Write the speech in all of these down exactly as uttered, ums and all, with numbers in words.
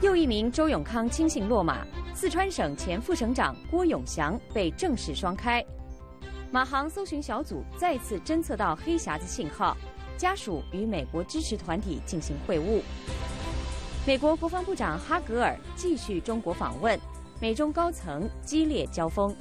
又一名周永康亲信落马，四川省前副省长郭永祥被正式双开。马航搜寻小组再次侦测到黑匣子信号，家属与美国支持团体进行会晤。美国国防部长哈格尔继续中国访问，美中高层激烈交锋。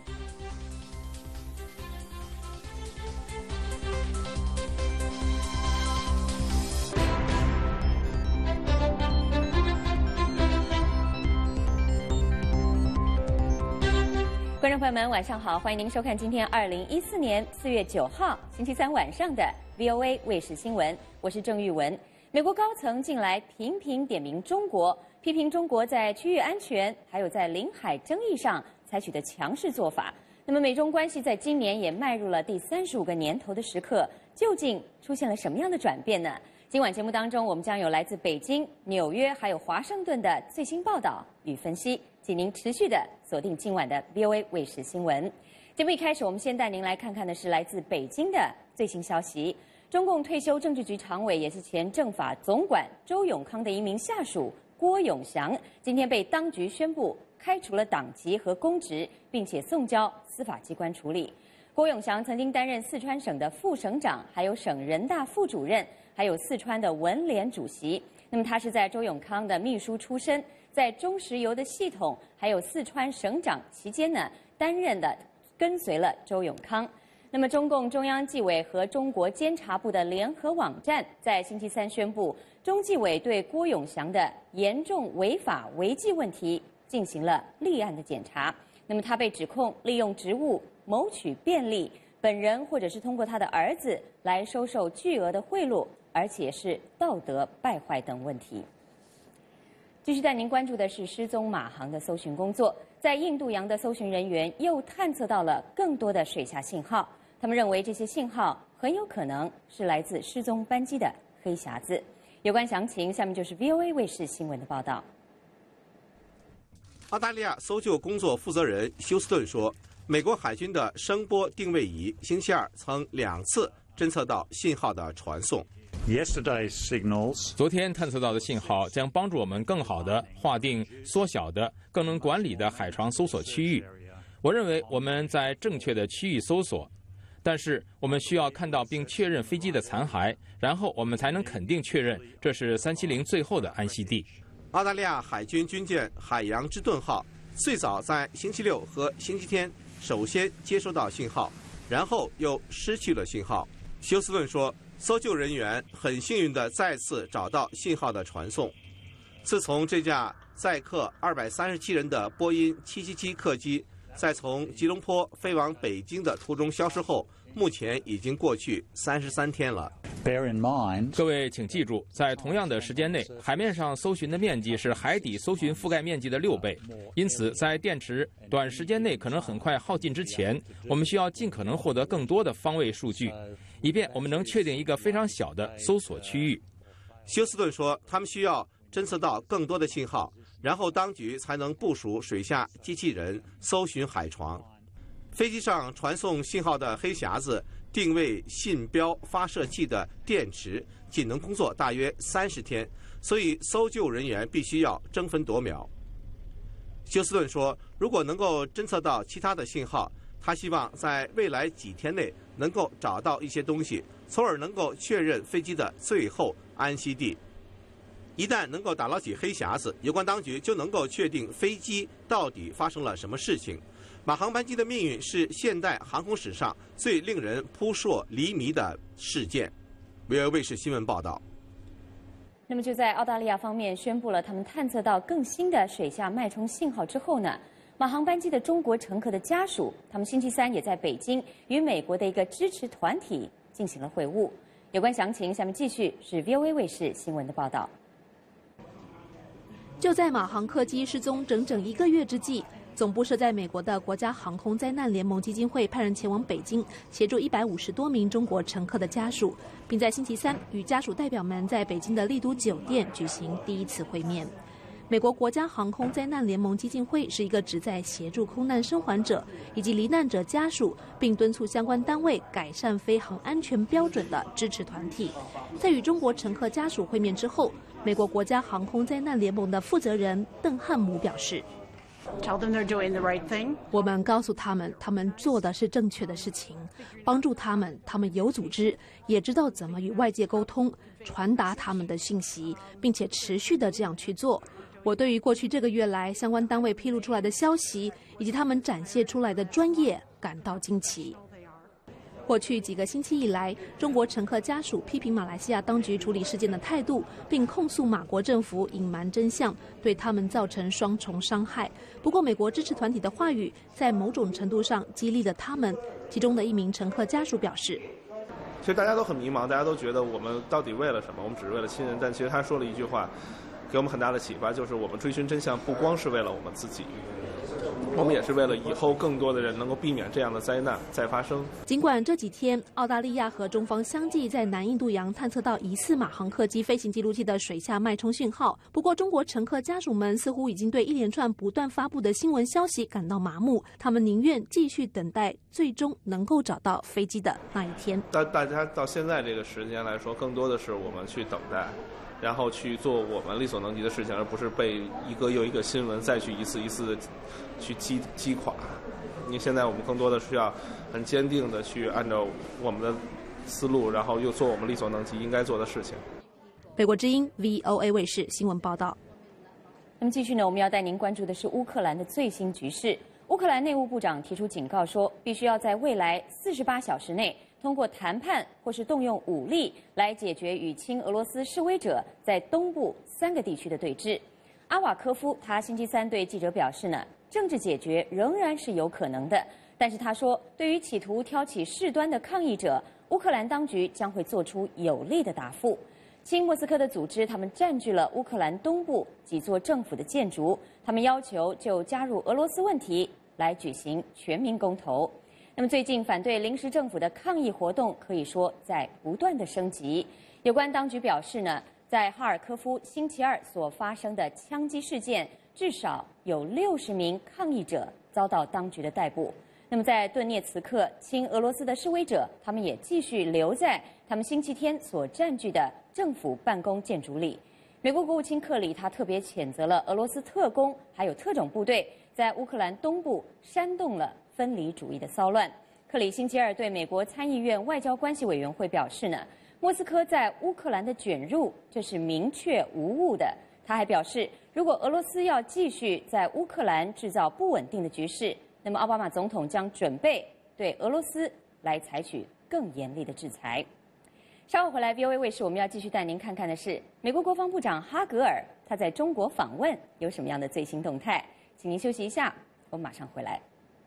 观众朋友们，晚上好！欢迎您收看今天二零一四年四月九号星期三晚上的 V O A 卫视新闻，我是郑玉文。美国高层近来频频点名中国，批评中国在区域安全还有在领海争议上采取的强势做法。那么，美中关系在今年也迈入了第三十五个年头的时刻，究竟出现了什么样的转变呢？今晚节目当中，我们将有来自北京、纽约还有华盛顿的最新报道与分析，请您持续的锁定今晚的 V O A 卫视新闻。节目一开始，我们先带您来看看的是来自北京的最新消息。中共退休政治局常委，也是前政法总管周永康的一名下属郭永祥，今天被当局宣布开除了党籍和公职，并且送交司法机关处理。郭永祥曾经担任四川省的副省长，还有省人大副主任，还有四川的文联主席。那么他是在周永康的秘书出身，在中石油的系统还有四川省长期间呢，担任的跟随了周永康。那么，中共中央纪委和中国监察部的联合网站在星期三宣布，中纪委对郭永祥的严重违法违纪问题进行了立案的检查。那么，他被指控利用职务谋取便利，本人或者是通过他的儿子来收受巨额的贿赂，而且是道德败坏等问题。继续带您关注的是失踪马航的搜寻工作，在印度洋的搜寻人员又探测到了更多的水下信号。他们认为这些信号很有可能是来自失踪班机的黑匣子。有关详情，下面就是 V O A 卫视新闻的报道。 澳大利亚搜救工作负责人休斯顿说，美国海军的声波定位仪星期二曾两次侦测到信号的传送。 昨天探测到的信号将帮助我们更好地划定缩小的、更能管理的海床搜索区域。我认为我们在正确的区域搜索，但是我们需要看到并确认飞机的残骸，然后我们才能肯定确认这是三七零最后的安息地。 澳大利亚海军军舰海洋之盾号最早在星期六和星期天首先接收到信号，然后又失去了信号。休斯顿说，搜救人员很幸运地再次找到信号的传送。自从这架载客二百三十七人的波音七七七客机在从吉隆坡飞往北京的途中消失后，目前已经过去三十三天了。 各位请记住，在同样的时间内，海面上搜寻的面积是海底搜寻覆盖面积的六倍。因此，在电池短时间内可能很快耗尽之前，我们需要尽可能获得更多的方位数据，以便我们能确定一个非常小的搜索区域。 休斯顿说，他们需要侦测到更多的信号，然后当局才能部署水下机器人搜寻海床。飞机上传送信号的黑匣子定位信标发射器的电池仅能工作大约三十天，所以搜救人员必须要争分夺秒。休斯顿说，如果能够侦测到其他的信号，他希望在未来几天内能够找到一些东西，从而能够确认飞机的最后安息地。一旦能够打捞起黑匣子，有关当局就能够确定飞机到底发生了什么事情。马航班机的命运是现代航空史上最令人扑朔迷离的事件。V O A 卫视新闻报道。 那么就在澳大利亚方面宣布了他们探测到更新的水下脉冲信号之后呢，马航班机的中国乘客的家属，他们星期三也在北京与美国的一个支持团体进行了会晤。有关详情，下面继续是 V O A 卫视新闻的报道。 就在马航客机失踪整整一个月之际，总部设在美国的国家航空灾难联盟基金会派人前往北京，协助一百五十多名中国乘客的家属，并在星期三与家属代表们在北京的丽都酒店举行第一次会面。美国国家航空灾难联盟基金会是一个旨在协助空难生还者以及罹难者家属，并敦促相关单位改善飞航安全标准的支持团体。在与中国乘客家属会面之后， 美国国家航空灾难联盟的负责人邓汉姆表示。 Tell them they're doing the right thing. 我们告诉他们，他们做的是正确的事情，帮助他们，他们有组织，也知道怎么与外界沟通，传达他们的信息，并且持续的这样去做。我对于过去这个月来相关单位披露出来的消息，以及他们展现出来的专业感到惊奇。过去几个星期以来，中国乘客家属批评马来西亚当局处理事件的态度，并控诉马国政府隐瞒真相，对他们造成双重伤害。不过，美国支持团体的话语在某种程度上激励了他们。其中的一名乘客家属表示：“ 其实大家都很迷茫，大家都觉得我们到底为了什么？我们只是为了亲人。但其实他说了一句话，给我们很大的启发，就是我们追寻真相不光是为了我们自己。”我们也是为了以后更多的人能够避免这样的灾难再发生。 尽管这几天澳大利亚和中方相继在南印度洋探测到疑似马航客机飞行记录器的水下脉冲讯号，不过中国乘客家属们似乎已经对一连串不断发布的新闻消息感到麻木，他们宁愿继续等待最终能够找到飞机的那一天。 大大家到现在这个时间来说，更多的是我们去等待，然后去做我们力所能及的事情，而不是被一个又一个新闻再去一次一次的去击击垮。因为现在我们更多的需要很坚定的去按照我们的思路，然后又做我们力所能及应该做的事情。 美国之音 V O A 卫视新闻报道。 那么继续呢，我们要带您关注的是乌克兰的最新局势。乌克兰内务部长提出警告说，必须要在未来四十八小时内通过谈判或是动用武力来解决与亲俄罗斯示威者在东部三个地区的对峙。阿瓦科夫他星期三对记者表示呢，政治解决仍然是有可能的，但是他说，对于企图挑起事端的抗议者，乌克兰当局将会做出有力的答复。亲莫斯科的组织，他们占据了乌克兰东部几座政府的建筑，他们要求就加入俄罗斯问题来举行全民公投。那么最近反对临时政府的抗议活动可以说在不断的升级。有关当局表示呢，在哈尔科夫星期二所发生的枪击事件，至少有六十名抗议者遭到当局的逮捕。那么在顿涅茨克，亲俄罗斯的示威者，他们也继续留在他们星期天所占据的政府办公建筑里。美国国务卿克里他特别谴责了俄罗斯特工还有特种部队在乌克兰东部煽动了分离主义的骚乱。克里星期二对美国参议院外交关系委员会表示呢，莫斯科在乌克兰的卷入这是明确无误的。他还表示，如果俄罗斯要继续在乌克兰制造不稳定的局势，那么奥巴马总统将准备对俄罗斯来采取更严厉的制裁。稍后回来 V O A 卫视我们要继续带您看看的是美国国防部长哈格尔他在中国访问有什么样的最新动态。请您休息一下，我们马上回来。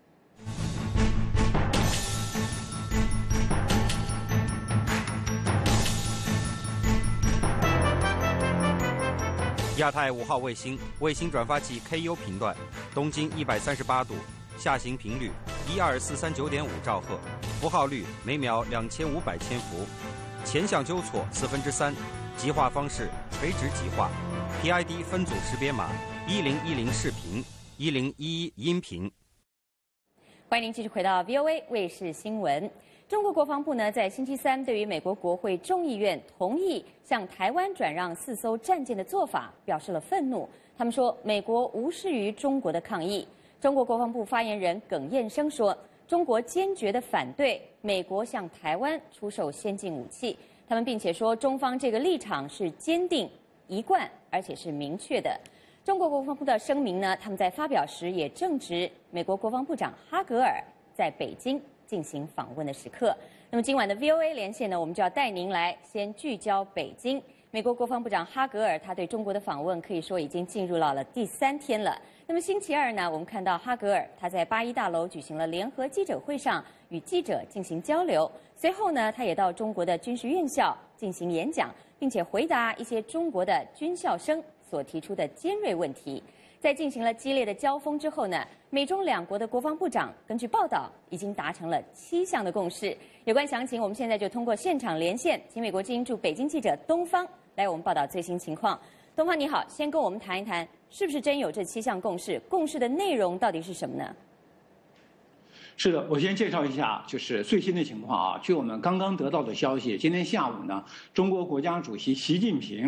亚太五号卫星卫星转发器 K U 频段，东经一百三十八度，下行频率一二四三九点五兆赫，符号率每秒两千五百千伏，前向纠错四分之三，极化方式垂直极化 ，P I D 分组识别码一零一零视频，一零一一音频。 欢迎您继续回到 V O A 卫视新闻。中国国防部呢，在星期三对于美国国会众议院同意向台湾转让四艘战舰的做法表示了愤怒。他们说，美国无视于中国的抗议。中国国防部发言人耿彦生说，中国坚决地反对美国向台湾出售先进武器。他们并且说，中方这个立场是坚定、一贯，而且是明确的。中国国防部的声明呢，他们在发表时也正值美国国防部长哈格尔在北京进行访问的时刻。那么今晚的 V O A 连线呢，我们就要带您来先聚焦北京。美国国防部长哈格尔他对中国的访问可以说已经进入到了第三天了。那么星期二呢，我们看到哈格尔他在八一大楼举行了联合记者会上与记者进行交流，随后呢，他也到中国的军事院校进行演讲，并且回答一些中国的军校生所提出的尖锐问题。在进行了激烈的交锋之后呢，美中两国的国防部长根据报道已经达成了七项的共识。有关详情，我们现在就通过现场连线，请美国之音驻北京记者东方来我们报道最新情况。东方你好，先跟我们谈一谈，是不是真有这七项共识？共识的内容到底是什么呢？ 是的，我先介绍一下，就是最新的情况啊。据我们刚刚得到的消息，今天下午呢，中国国家主席习近平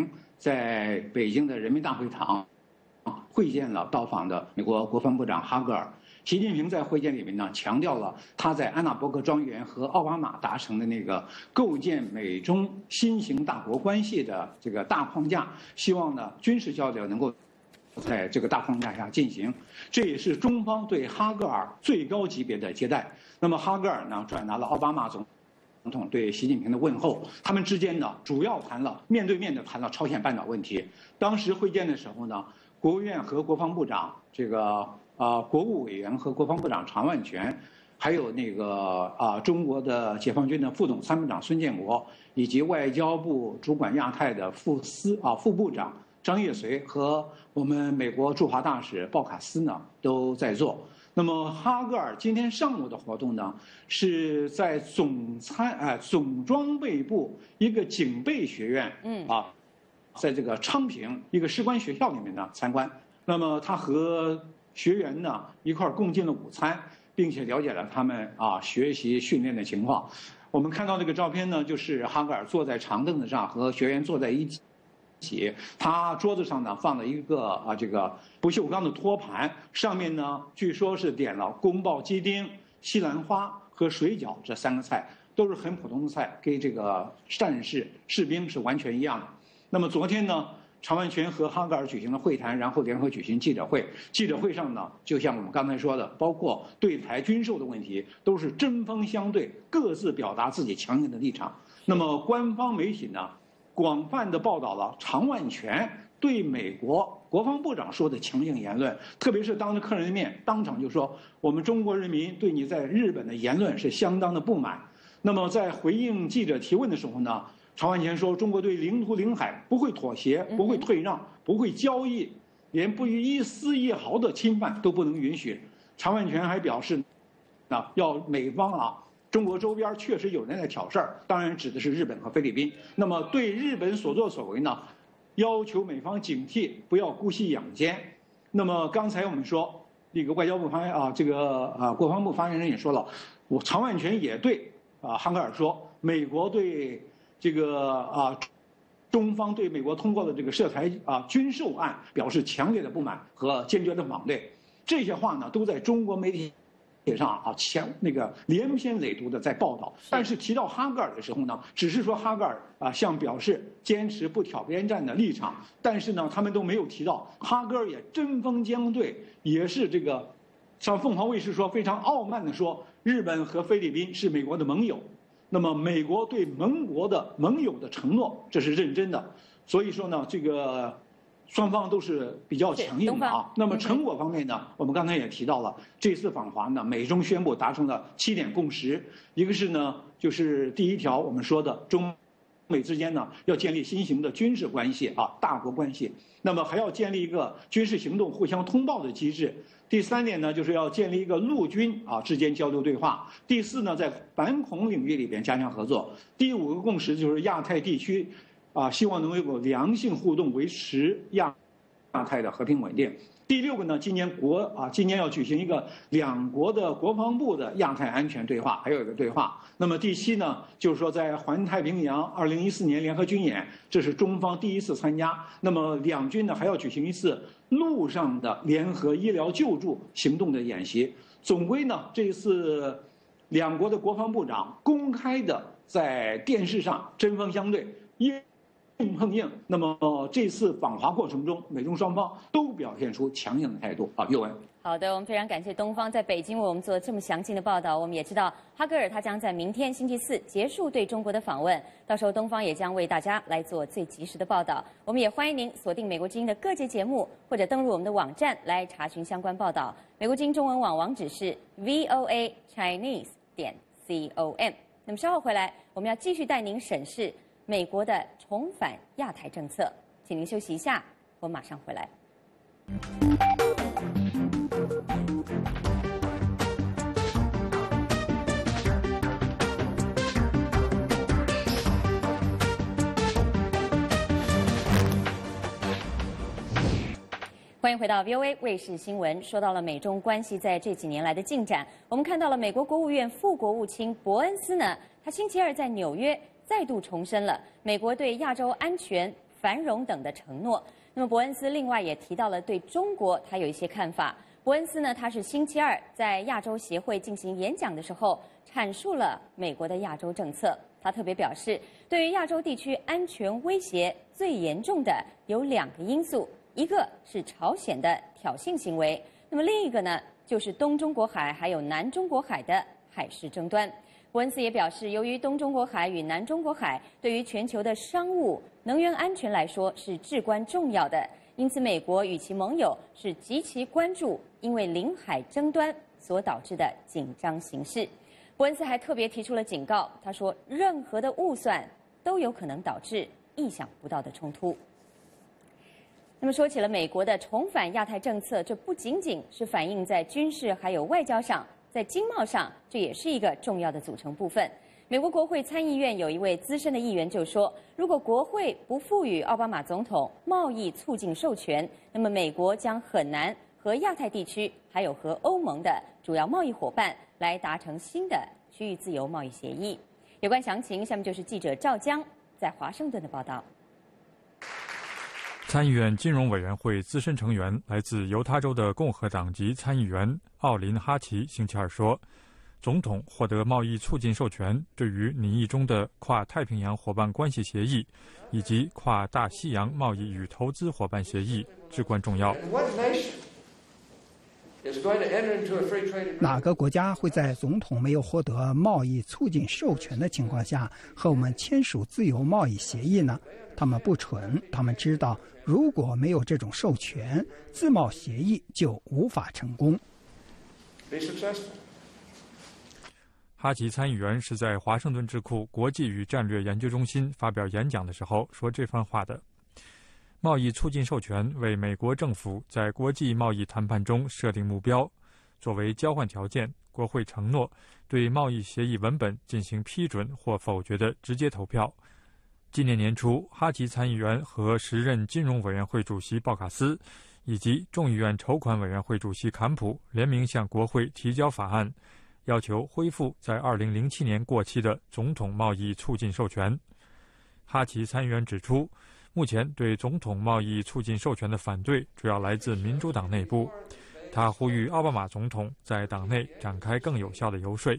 在北京的人民大会堂会见了到访的美国国防部长哈格尔。习近平在会见里面呢，强调了他在安娜伯克庄园和奥巴马达成的那个构建美中新型大国关系的这个大框架，希望呢军事交流能够在这个大框架下进行。这也是中方对哈格尔最高级别的接待。那么哈格尔呢转达了奥巴马总总统对习近平的问候，他们之间呢主要谈了面对面的谈了朝鲜半岛问题。当时会见的时候呢，国务院和国防部长这个。啊，国务委员和国防部长常万全，还有那个啊，中国的解放军的副总参谋长孙建国，以及外交部主管亚太的副司啊副部长张业遂和我们美国驻华大使鲍卡斯呢都在座。那么哈格尔今天上午的活动呢，是在总参啊总装备部一个警备学院，嗯啊，在这个昌平一个士官学校里面呢参观。那么他和学员呢一块共进了午餐，并且了解了他们啊学习训练的情况。我们看到这个照片呢，就是哈格尔坐在长凳子上和学员坐在一起，他桌子上呢放了一个啊这个不锈钢的托盘，上面呢据说是点了宫保鸡丁、西兰花和水饺这三个菜，都是很普通的菜，跟这个战士士兵是完全一样的。那么昨天呢，常万全和哈格尔举行了会谈，然后联合举行记者会。记者会上呢，就像我们刚才说的，包括对台军售的问题，都是针锋相对，各自表达自己强硬的立场。那么官方媒体呢，广泛的报道了常万全对美国国防部长说的强硬言论，特别是当着客人的面，当场就说我们中国人民对你在日本的言论是相当的不满。那么在回应记者提问的时候呢，常万全说，中国对领土领海不会妥协，不会退让，不会交易，连不一丝一毫的侵犯都不能允许。常万全还表示，啊，要美方啊，中国周边确实有人在挑事儿，当然指的是日本和菲律宾。那么对日本所作所为呢，要求美方警惕，不要姑息养奸。那么刚才我们说，那个外交部发言啊，这个啊国防部发言人也说了，我常万全也对啊哈格尔说，美国对这个啊，中方对美国通过的这个涉台啊军售案表示强烈的不满和坚决的反对。这些话呢，都在中国媒体上啊前那个连篇累牍的在报道。但是提到哈格尔的时候呢，只是说哈格尔啊向表示坚持不挑边站的立场，但是呢，他们都没有提到哈格尔也针锋相对，也是这个像凤凰卫视说非常傲慢的说，日本和菲律宾是美国的盟友。那么美国对盟国的盟友的承诺，这是认真的。所以说呢，这个双方都是比较强硬的啊。那么成果方面呢，我们刚才也提到了，这次访华呢，美中宣布达成了七点共识。一个是呢，就是第一条我们说的中美之间呢要建立新型的军事关系啊，大国关系。那么还要建立一个军事行动互相通报的机制。第三点呢，就是要建立一个陆军啊之间交流对话。第四呢，在反恐领域里边加强合作。第五个共识就是亚太地区，啊，希望能有良性互动，维持亚亚太的和平稳定。第六个呢，今年国啊，今年要举行一个两国的国防部的亚太安全对话，还有一个对话。那么第七呢，就是说在环太平洋二零一四年联合军演，这是中方第一次参加。那么两军呢还要举行一次陆上的联合医疗救助行动的演习。总归呢，这次两国的国防部长公开的在电视上针锋相对，硬碰硬。那么这次访华过程中，美中双方都表现出强硬的态度。啊，岳文。 好的，我们非常感谢东方在北京为我们做这么详尽的报道。我们也知道哈格尔他将在明天星期四结束对中国的访问，到时候东方也将为大家来做最及时的报道。我们也欢迎您锁定美国之音的各节节目，或者登入我们的网站来查询相关报道。美国之音中文网网址是 v o a chinese 点 com。那么稍后回来，我们要继续带您审视美国的重返亚太政策。请您休息一下，我马上回来。欢迎回到 V O A 卫视新闻。说到了美中关系在这几年来的进展，我们看到了美国国务院副国务卿伯恩斯呢，他星期二在纽约再度重申了美国对亚洲安全、 繁荣等的承诺。那么伯恩斯另外也提到了对中国他有一些看法。伯恩斯呢，他是星期二在亚洲协会进行演讲的时候，阐述了美国的亚洲政策。他特别表示，对于亚洲地区安全威胁最严重的有两个因素，一个是朝鲜的挑衅行为，那么另一个呢，就是东中国海还有南中国海的海事争端。伯恩斯也表示，由于东中国海与南中国海对于全球的商务、能源安全来说是至关重要的，因此美国与其盟友是极其关注因为领海争端所导致的紧张形势。伯恩斯还特别提出了警告，他说，任何的误算都有可能导致意想不到的冲突。那么说起了美国的重返亚太政策，这不仅仅是反映在军事还有外交上，在经贸上，这也是一个重要的组成部分。美国国会参议院有一位资深的议员就说，如果国会不赋予奥巴马总统贸易促进授权，那么美国将很难和亚太地区还有和欧盟的主要贸易伙伴来达成新的区域自由贸易协议。有关详情，下面就是记者赵江在华盛顿的报道。 参议院金融委员会资深成员、来自犹他州的共和党籍参议员奥林·哈奇星期二说，总统获得贸易促进授权对于拟议中的跨太平洋伙伴关系协议以及跨大西洋贸易与投资伙伴协议至关重要。 哪个国家会在总统没有获得贸易促进授权的情况下和我们签署自由贸易协议呢？他们不蠢，他们知道如果没有这种授权，自贸协议就无法成功。 哈奇参议员是在华盛顿智库国际与战略研究中心发表演讲的时候说这番话的。贸易促进授权为美国政府在国际贸易谈判中设定目标，作为交换条件，国会承诺对贸易协议文本进行批准或否决的直接投票。今年年初，哈奇参议员和时任金融委员会主席鲍卡斯以及众议院筹款委员会主席坎普联名向国会提交法案，要求恢复在二零零七年过期的总统贸易促进授权。哈奇参议员指出，目前对总统贸易促进授权的反对主要来自民主党内部。他呼吁奥巴马总统在党内展开更有效的游说。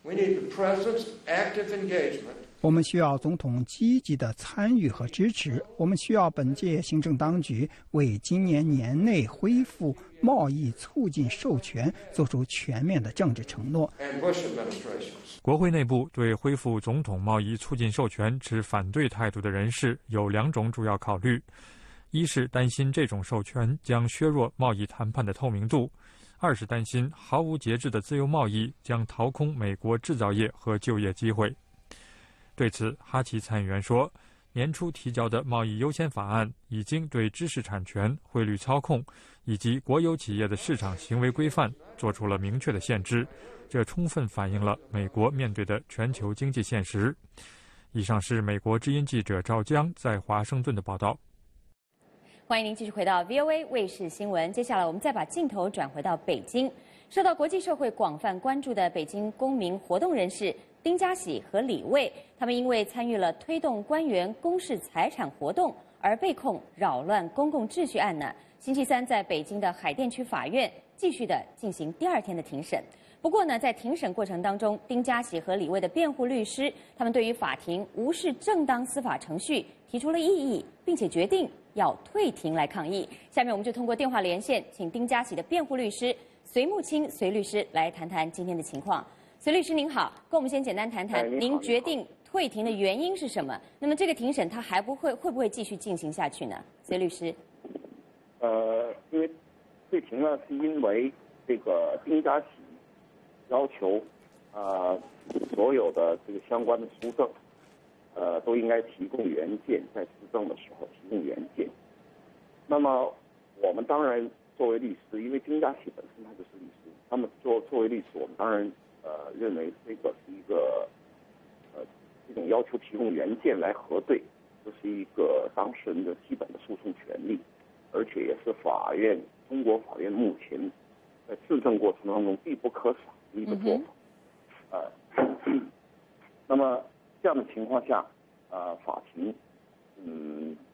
我们需要总统积极的参与和支持，我们需要本届行政当局为今年年内恢复贸易促进授权做出全面的政治承诺。 国会内部对恢复总统贸易促进授权持反对态度的人士有两种主要考虑：一是担心这种授权将削弱贸易谈判的透明度；二是担心毫无节制的自由贸易将掏空美国制造业和就业机会。对此，哈奇参议员说，年初提交的贸易优先法案已经对知识产权、汇率操控以及国有企业的市场行为规范做出了明确的限制，这充分反映了美国面对的全球经济现实。以上是美国之音记者赵江在华盛顿的报道。 欢迎您继续回到 V O A 卫视新闻。接下来我们再把镜头转回到北京，受到国际社会广泛关注的北京公民活动人士丁家喜和李卫，他们因为参与了推动官员公示财产活动而被控扰乱公共秩序案呢，星期三在北京的海淀区法院继续的进行第二天的庭审。不过呢，在庭审过程当中，丁家喜和李卫的辩护律师，他们对于法庭无视正当司法程序提出了异议，并且决定要退庭来抗议。下面我们就通过电话连线，请丁家喜的辩护律师隋木清隋律师来谈谈今天的情况。隋律师您好，跟我们先简单谈谈您决定退庭的原因是什么？那么这个庭审它还不会会不会继续进行下去呢？隋律师。 呃，因为退庭呢，是因为这个丁家喜要求，呃，所有的这个相关的书证，呃，都应该提供原件，在质证的时候提供原件。那么我们当然作为律师，因为丁家喜本身他就是律师，那么作作为律师，我们当然呃认为这个是一个呃这种要求提供原件来核对，这是一个当事人的基本的诉讼权利，而且也是法院中国法院目前在质证过程当中必不可少的一个做法。嗯、呃，那么这样的情况下，呃，法庭嗯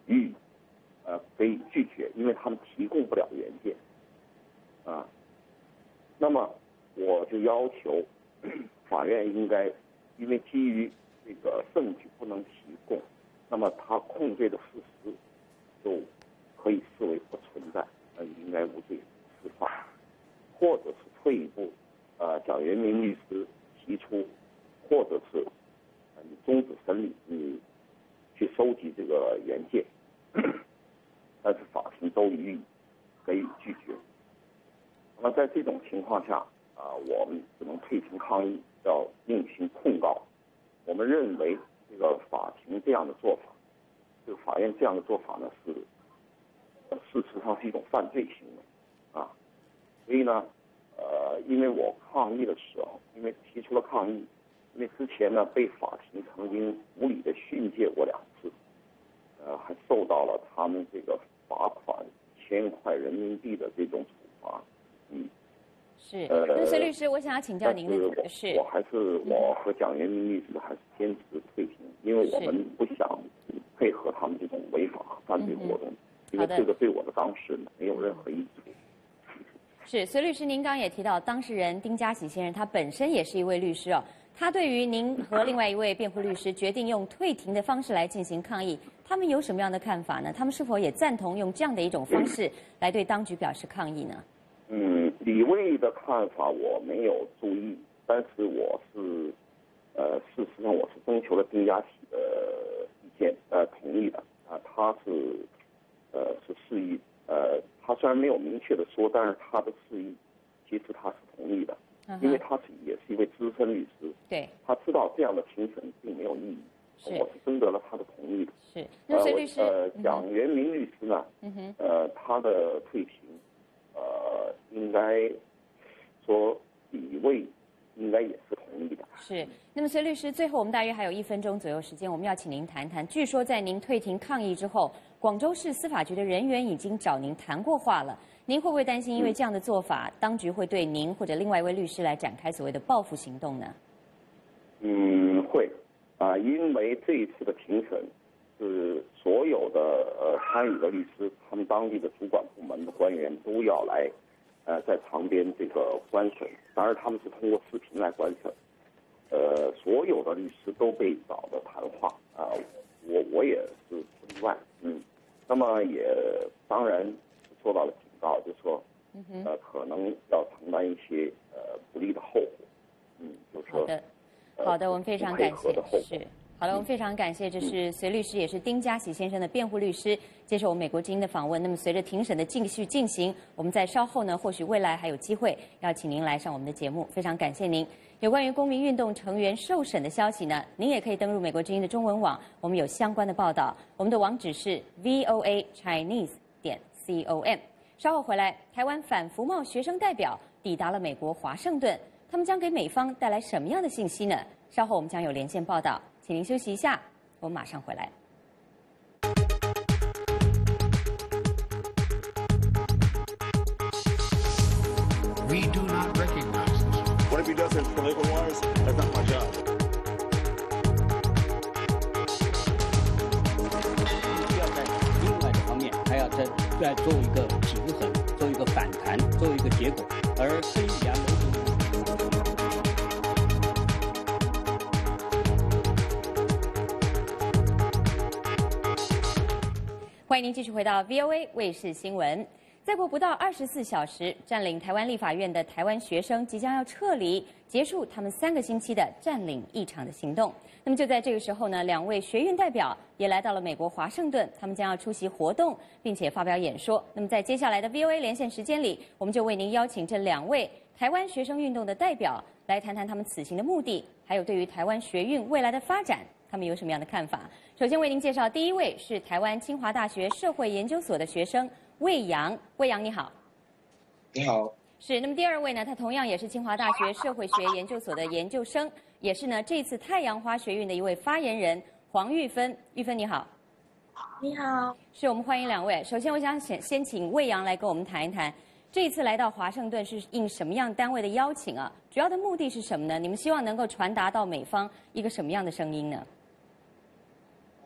予以呃可以拒绝，因为他们提供不了原件啊。那么我就要求法院应该，因为基于这个证据不能提供，那么他控罪的事实就可以视为不存在，呃，应该无罪释放，或者是退一步，呃，蒋元明律师提出，或者是呃你终止审理，你去收集这个原件，但是法庭都予以给予拒绝。那么在这种情况下，啊、呃，我们只能退庭抗议，要另行控告。我们认为这个法庭这样的做法，这个法院这样的做法呢是，呃，事实上是一种犯罪行为，啊，所以呢，呃，因为我抗议的时候，因为提出了抗议，因为之前呢被法庭曾经无理的训诫过两次，呃，还受到了他们这个罚款千块人民币的这种处罚，嗯。 是，那隋律师，我想要请教您的是，我还是我和蒋元明律师还是坚持退庭，因为我们不想配合他们这种违法犯罪活动，因为这个对我的当事人没有任何益处。 是，隋律师，您刚刚也提到，当事人丁家喜先生他本身也是一位律师哦，他对于您和另外一位辩护律师决定用退庭的方式来进行抗议，他们有什么样的看法呢？他们是否也赞同用这样的一种方式来对当局表示抗议呢？ 嗯，李卫的看法我没有注意，但是我是，呃，事实上我是征求了丁家喜的意见，呃，同意的啊，他是，呃，是示意，呃，他虽然没有明确的说，但是他的示意，其实他是同意的，因为他是也是一位资深律师， 对， 他知道这样的庭审并没有意义，我是征得了他的同意的。 是，那隋律师， 呃，蒋元明律师呢， 嗯哼， 呃，他的退庭。呃，应该说李卫应该也是同意的。 是，那么隋律师，最后我们大约还有一分钟左右时间，我们要请您谈谈。据说在您退庭抗议之后，广州市司法局的人员已经找您谈过话了。您会不会担心，因为这样的做法，当局会对您或者另外一位律师来展开所谓的报复行动呢？ 嗯，会啊、呃，因为这一次的庭审是所有的呃参与的律师，他们当地的主管部门的官员都要来，呃，在旁边这个观审。当然，他们是通过视频来观审。呃，所有的律师都被找的谈话啊、呃，我我也是不例外。嗯，那么也当然受到了警告，就说，呃，可能要承担一些呃不利的后果。嗯，就是说。 好的，好的，我们非常感谢。是。好了，我们非常感谢，这是隋律师，也是丁家喜先生的辩护律师，接受我们美国之音的访问。那么，随着庭审的继续进行，我们在稍后呢，或许未来还有机会要请您来上我们的节目。非常感谢您。有关于公民运动成员受审的消息呢，您也可以登入美国之音的中文网，我们有相关的报道。我们的网址是 v o a chinese 点 com。稍后回来，台湾反服贸学生代表抵达了美国华盛顿，他们将给美方带来什么样的信息呢？稍后我们将有连线报道。请您休息一下，我们马上回来。 We do not recognize this. Whatever he does in political wise, that's not my job. 需要在另外的方面，还要再再做一个平衡，做一个反弹，做一个结果，而非以某种。 欢迎您继续回到 V O A 卫视新闻。再过不到二十四小时，占领台湾立法院的台湾学生即将要撤离，结束他们三个星期的占领议场的行动。那么就在这个时候呢，两位学运代表也来到了美国华盛顿，他们将要出席活动，并且发表演说。那么在接下来的 V O A 连线时间里，我们就为您邀请这两位台湾学生运动的代表来谈谈他们此行的目的，还有对于台湾学运未来的发展，他们有什么样的看法？首先为您介绍第一位是台湾清华大学社会研究所的学生魏扬，魏扬你好。 你好。 是，那么第二位呢，他同样也是清华大学社会学研究所的研究生，也是呢这次太阳花学运的一位发言人黄玉芬。玉芬你好。 你好。 是我们欢迎两位。首先我想先先请魏扬来跟我们谈一谈，这一次来到华盛顿是应什么样单位的邀请啊？主要的目的是什么呢？你们希望能够传达到美方一个什么样的声音呢？ 呃，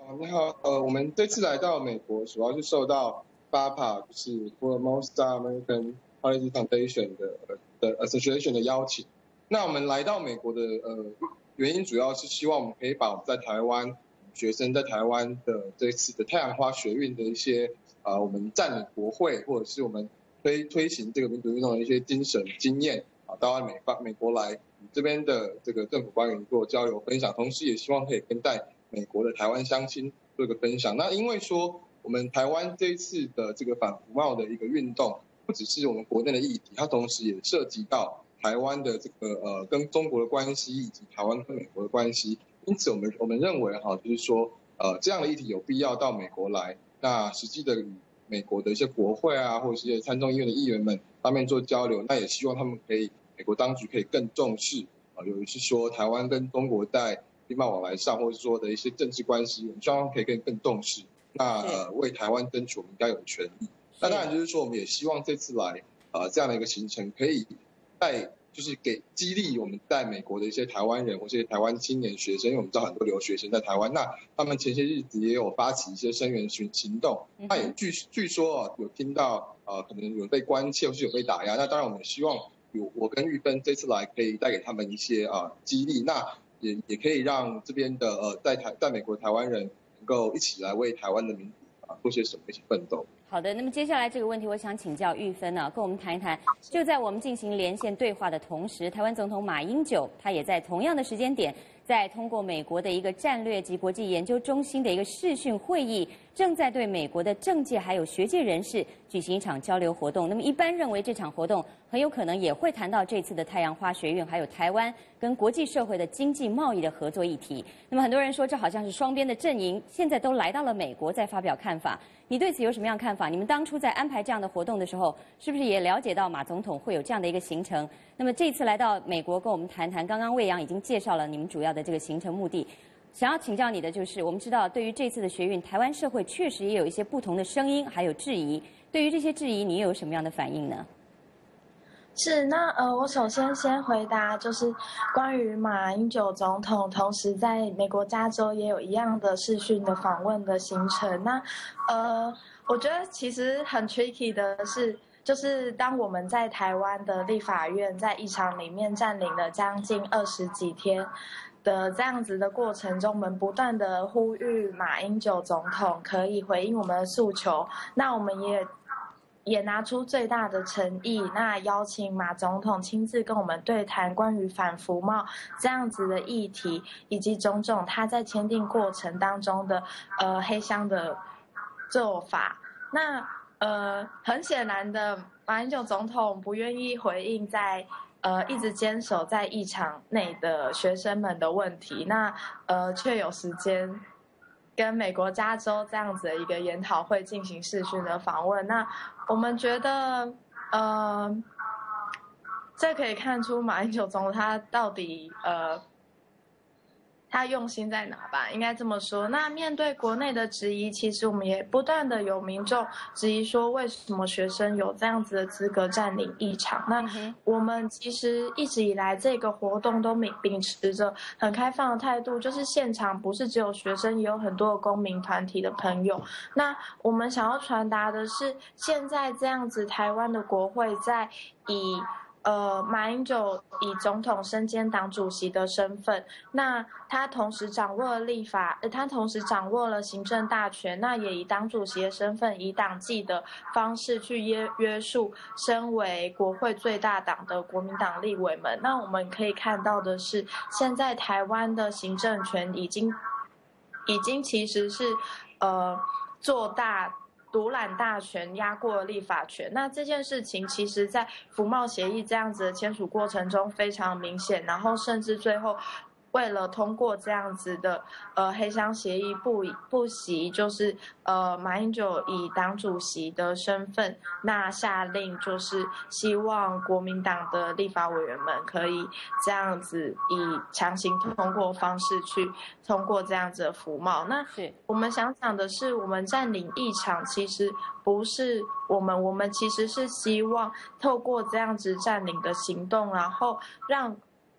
你好，呃，我们这次来到美国，主要是受到 F A P A 就是 Foremost American Policy Foundation 的的 Association 的邀请。那我们来到美国的呃原因，主要是希望我们可以把我们在台湾学生在台湾的这次的太阳花学运的一些呃我们占领国会或者是我们推推行这个民主运动的一些精神经验啊，到美方美国来与这边的这个政府官员做交流分享，同时也希望可以跟在美国的台湾乡亲做一个分享。那因为说我们台湾这一次的这个反服贸的一个运动，不只是我们国内的议题，它同时也涉及到台湾的这个呃跟中国的关系以及台湾跟美国的关系。因此我们我们认为哈，就是说呃这样的议题有必要到美国来，那实际的与美国的一些国会啊，或者是一些参众议院的议员们方面做交流，那也希望他们可以美国当局可以更重视啊，尤其是说台湾跟中国在经贸往来上，或者说的一些政治关系，我们希望可以更更重视。那呃为台湾争取我们应该有的权益。那当然就是说，我们也希望这次来呃这样的一个行程，可以带就是给激励我们在美国的一些台湾人或者台湾青年学生，因为我们知道很多留学生在台湾，那他们前些日子也有发起一些声援行行动，那也据据说啊有听到呃可能有被关切或是有被打压，那当然我们希望有我跟玉芬这次来可以带给他们一些啊、呃、激励，那也也可以让这边的呃在台在美国的台湾人能够一起来为台湾的民主啊做些什么，一起奋斗。 好的，那么接下来这个问题，我想请教玉芬呢，跟我们谈一谈。就在我们进行连线对话的同时，台湾总统马英九他也在同样的时间点，在通过美国的一个战略及国际研究中心的一个视讯会议，正在对美国的政界还有学界人士举行一场交流活动。那么一般认为这场活动很有可能也会谈到这次的太阳花学运，还有台湾跟国际社会的经济贸易的合作议题。那么很多人说这好像是双边的阵营，现在都来到了美国，再发表看法。你对此有什么样的看法？你们当初在安排这样的活动的时候，是不是也了解到马总统会有这样的一个行程？那么这次来到美国，跟我们谈谈。刚刚魏阳已经介绍了你们主要的这个行程目的。想要请教你的就是，我们知道对于这次的学运，台湾社会确实也有一些不同的声音，还有质疑。对于这些质疑，你又有什么样的反应呢？ 是，那呃，我首先先回答就是关于马英九总统，同时在美国加州也有一样的视讯的访问的行程。那呃，我觉得其实很 tricky 的是，就是当我们在台湾的立法院在议场里面占领了将近二十几天的这样子的过程中，我们不断的呼吁马英九总统可以回应我们的诉求，那我们也。也拿出最大的诚意，那邀请马总统亲自跟我们对谈关于反服贸这样子的议题，以及种种他在签订过程当中的呃黑箱的做法。那呃很显然的，马英九总统不愿意回应在呃一直坚守在议场内的学生们的问题，那呃却有时间跟美国加州这样子的一个研讨会进行视讯的访问。那我们觉得呃这可以看出马英九总统他到底呃他用心在哪吧，应该这么说。那面对国内的质疑，其实我们也不断的有民众质疑说，为什么学生有这样子的资格占领议场？那我们其实一直以来这个活动都秉持着很开放的态度，就是现场不是只有学生，也有很多的公民团体的朋友。那我们想要传达的是，现在这样子台湾的国会在以呃，马英九以总统身兼党主席的身份，那他同时掌握了立法，呃，他同时掌握了行政大权，那也以党主席的身份，以党纪的方式去约约束身为国会最大党的国民党立委们。那我们可以看到的是，现在台湾的行政权已经，已经其实是，呃，做大。独揽大权压过了立法权，那这件事情其实在服贸协议这样子的签署过程中非常明显，然后甚至最后为了通过这样子的呃黑箱协议不不惜就是呃马英九以党主席的身份那下令，就是希望国民党的立法委员们可以这样子以强行通过方式去通过这样子的服贸。那我们想讲的是，我们占领议场其实不是我们，我们其实是希望透过这样子占领的行动，然后让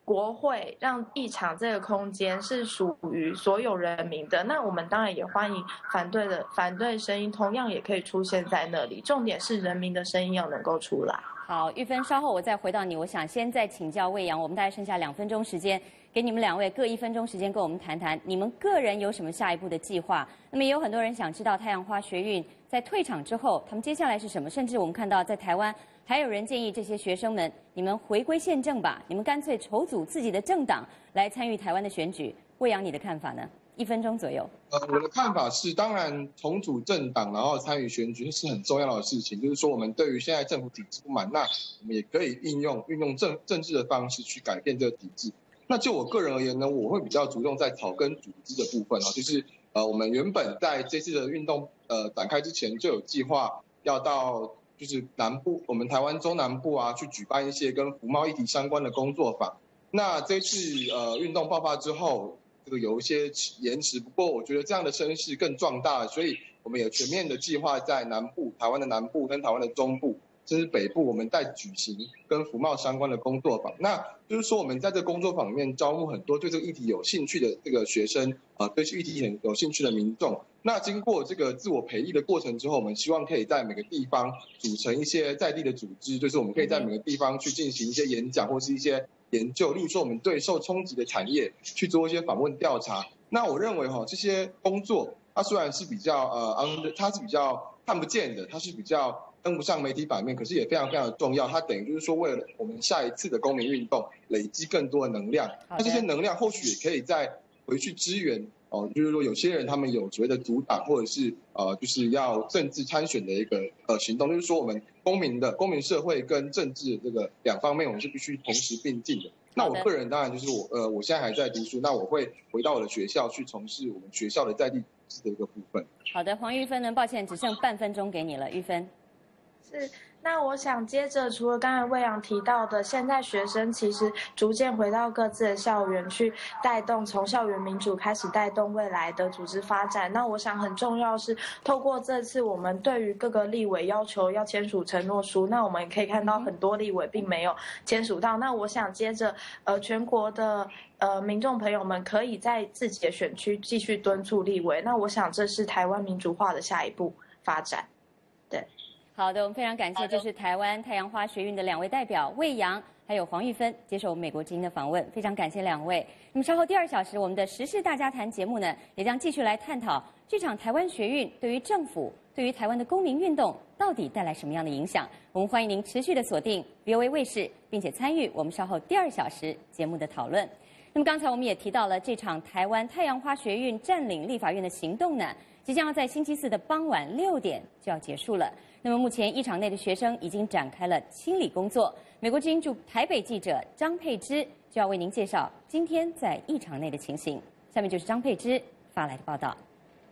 国会让议场这个空间是属于所有人民的，那我们当然也欢迎反对的反对声音，同样也可以出现在那里。重点是人民的声音要能够出来。 好，玉芬，稍后我再回到你。我想先再请教魏扬，我们大概剩下两分钟时间，给你们两位各一分钟时间，跟我们谈谈你们个人有什么下一步的计划。那么也有很多人想知道太阳花学运在退场之后，他们接下来是什么？甚至我们看到在台湾还有人建议这些学生们，你们回归宪政吧，你们干脆筹组自己的政党来参与台湾的选举。魏扬，你的看法呢？一分钟左右。 呃，我的看法是，当然重组政党，然后参与选举是很重要的事情。就是说，我们对于现在政府体制不满，那我们也可以运用运用政政治的方式去改变这个体制。那就我个人而言呢，我会比较注重在草根组织的部分啊，就是呃，我们原本在这次的运动呃展开之前就有计划要到就是南部，我们台湾中南部啊，去举办一些跟服贸议题相关的工作坊。那这次呃运动爆发之后，这个有一些延迟，不过我觉得这样的声势更壮大，所以我们有全面的计划在南部、台湾的南部跟台湾的中部，甚至北部，我们在举行跟服贸相关的工作坊。那就是说，我们在这个工作坊里面招募很多对这个议题有兴趣的这个学生，啊、呃，对这个议题很有兴趣的民众。那经过这个自我培育的过程之后，我们希望可以在每个地方组成一些在地的组织，就是我们可以在每个地方去进行一些演讲或是一些研究，例如说我们对受冲击的产业去做一些访问调查。那我认为哈，这些工作它虽然是比较呃 under， 它是比较看不见的，它是比较登不上媒体版面，可是也非常非常的重要。它等于就是说，为了我们下一次的公民运动累积更多的能量，那这些能量或许也可以再回去支援。哦，就是说有些人他们有所谓的阻挡，或者是呃，就是要政治参选的一个呃行动，就是说我们公民的公民社会跟政治这个两方面，我们是必须同时并进的。那我个人当然就是我呃，我现在还在读书，那我会回到我的学校去从事我们学校的在地组织的一个部分。 好的，黄玉芬呢，抱歉，只剩半分钟给你了，玉芬。 是，那我想接着，除了刚才魏扬提到的，现在学生其实逐渐回到各自的校园去带动，从校园民主开始带动未来的组织发展。那我想很重要是，透过这次我们对于各个立委要求要签署承诺书，那我们也可以看到很多立委并没有签署到。那我想接着，呃，全国的呃民众朋友们可以在自己的选区继续敦促立委。那我想这是台湾民主化的下一步发展。对。 好的，我们非常感谢，这是台湾太阳花学运的两位代表魏扬还有黄玉芬接受我们美国之音的访问，非常感谢两位。那么稍后第二小时，我们的时事大家谈节目呢，也将继续来探讨这场台湾学运对于政府、对于台湾的公民运动到底带来什么样的影响。我们欢迎您持续的锁定 V O A 卫视，并且参与我们稍后第二小时节目的讨论。那么刚才我们也提到了这场台湾太阳花学运占领立法院的行动呢，即将要在星期四的傍晚六点就要结束了。那么目前议场内的学生已经展开了清理工作。美国之音驻台北记者张佩芝就要为您介绍今天在议场内的情形。下面就是张佩芝发来的报道。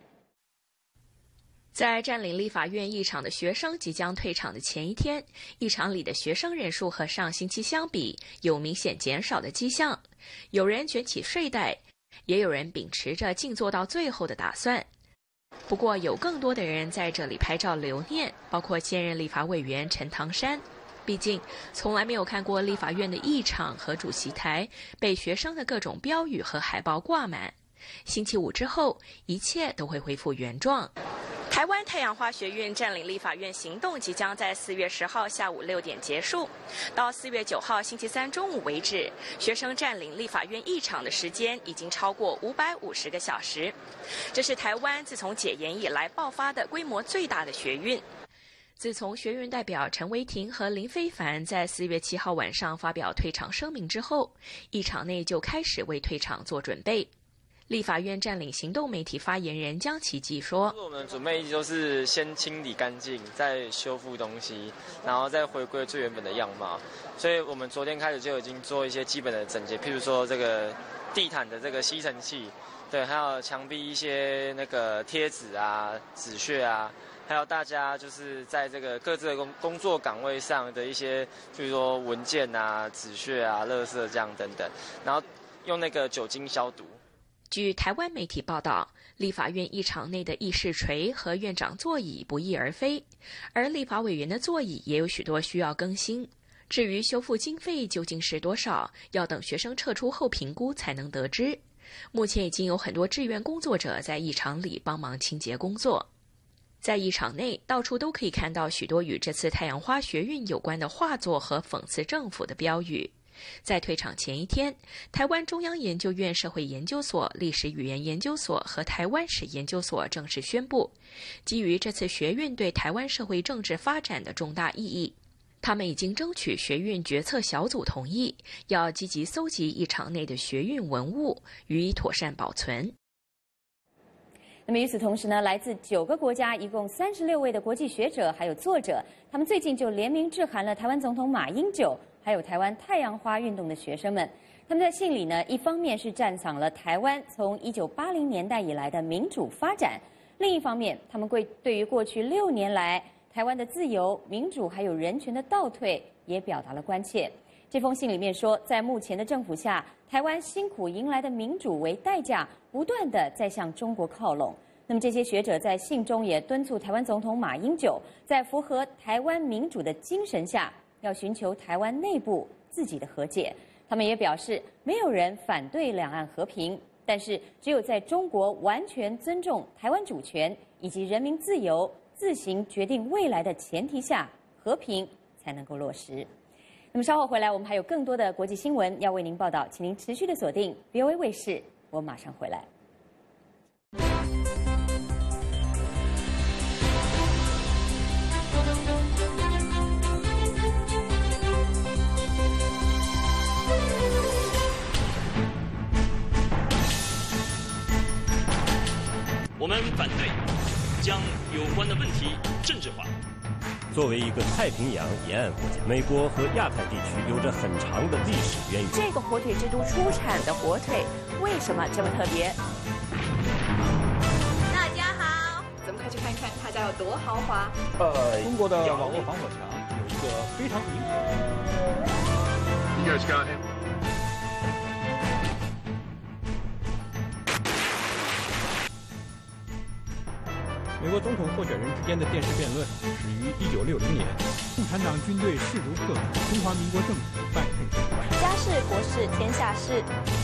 在占领立法院议场的学生即将退场的前一天，议场里的学生人数和上星期相比有明显减少的迹象。有人卷起睡袋，也有人秉持着静坐到最后的打算。不过有更多的人在这里拍照留念，包括现任立法委员陈唐山。毕竟从来没有看过立法院的议场和主席台被学生的各种标语和海报挂满。星期五之后，一切都会恢复原状。台湾太阳花学运占领立法院行动即将在四月十号下午六点结束，到四月九号星期三中午为止，学生占领立法院议场的时间已经超过五百五十个小时。这是台湾自从解严以来爆发的规模最大的学运。自从学运代表陈维霆和林飞帆在四月七号晚上发表退场声明之后，议场内就开始为退场做准备。立法院占领行动媒体发言人江启基说：“ 我们准备一直都是先清理干净，再修复东西，然后再回归最原本的样貌。所以我们昨天开始就已经做一些基本的整洁，譬如说这个地毯的这个吸尘器，对，还有墙壁一些那个贴纸啊、纸屑啊，还有大家就是在这个各自的工工作岗位上的一些，譬如说文件啊、纸屑啊、垃圾这样等等，然后用那个酒精消毒。” 据台湾媒体报道，立法院议场内的议事锤和院长座椅不翼而飞，而立法委员的座椅也有许多需要更新。 至于修复经费究竟是多少，要等学生撤出后评估才能得知。目前已经有很多志愿工作者在艺场里帮忙清洁工作。在艺场内，到处都可以看到许多与这次太阳花学运有关的画作和讽刺政府的标语。在退场前一天，台湾中央研究院社会研究所、历史语言研究所和台湾史研究所正式宣布，基于这次学运对台湾社会政治发展的重大意义，他们已经争取学运决策小组同意，要积极搜集艺场内的学运文物，予以妥善保存。 那么与此同时呢，来自九个国家，一共三十六位的国际学者还有作者，他们最近就联名致函了台湾总统马英九，还有台湾太阳花运动的学生们。他们在信里呢，一方面是赞赏了台湾从一九八零年代以来的民主发展，另一方面，他们对对于过去六年来台湾的自由、民主还有人权的倒退，也表达了关切。这封信里面说，在目前的政府下，台湾辛苦迎来的民主为代价，不断的在向中国靠拢。那么这些学者在信中也敦促台湾总统马英九，在符合台湾民主的精神下，要寻求台湾内部自己的和解。他们也表示，没有人反对两岸和平，但是只有在中国完全尊重台湾主权以及人民自由自行决定未来的前提下，和平才能够落实。那么稍后回来，我们还有更多的国际新闻要为您报道，请您持续的锁定 V O A 卫视，我马上回来。 我们反对将有关的问题政治化。 作为一个太平洋沿岸国家，美国和亚太地区有着很长的历史渊源。 这个火腿之都出产的火腿为什么这么特别？ 大家好，咱们快去看看他家有多豪华。 呃，中国的网络防火墙有一个非常明显。 You guys got him. 美国总统候选人之间的电视辩论始于一九六零年，共产党军队势如破竹，中华民国政府败退失败。 家事国事天下事。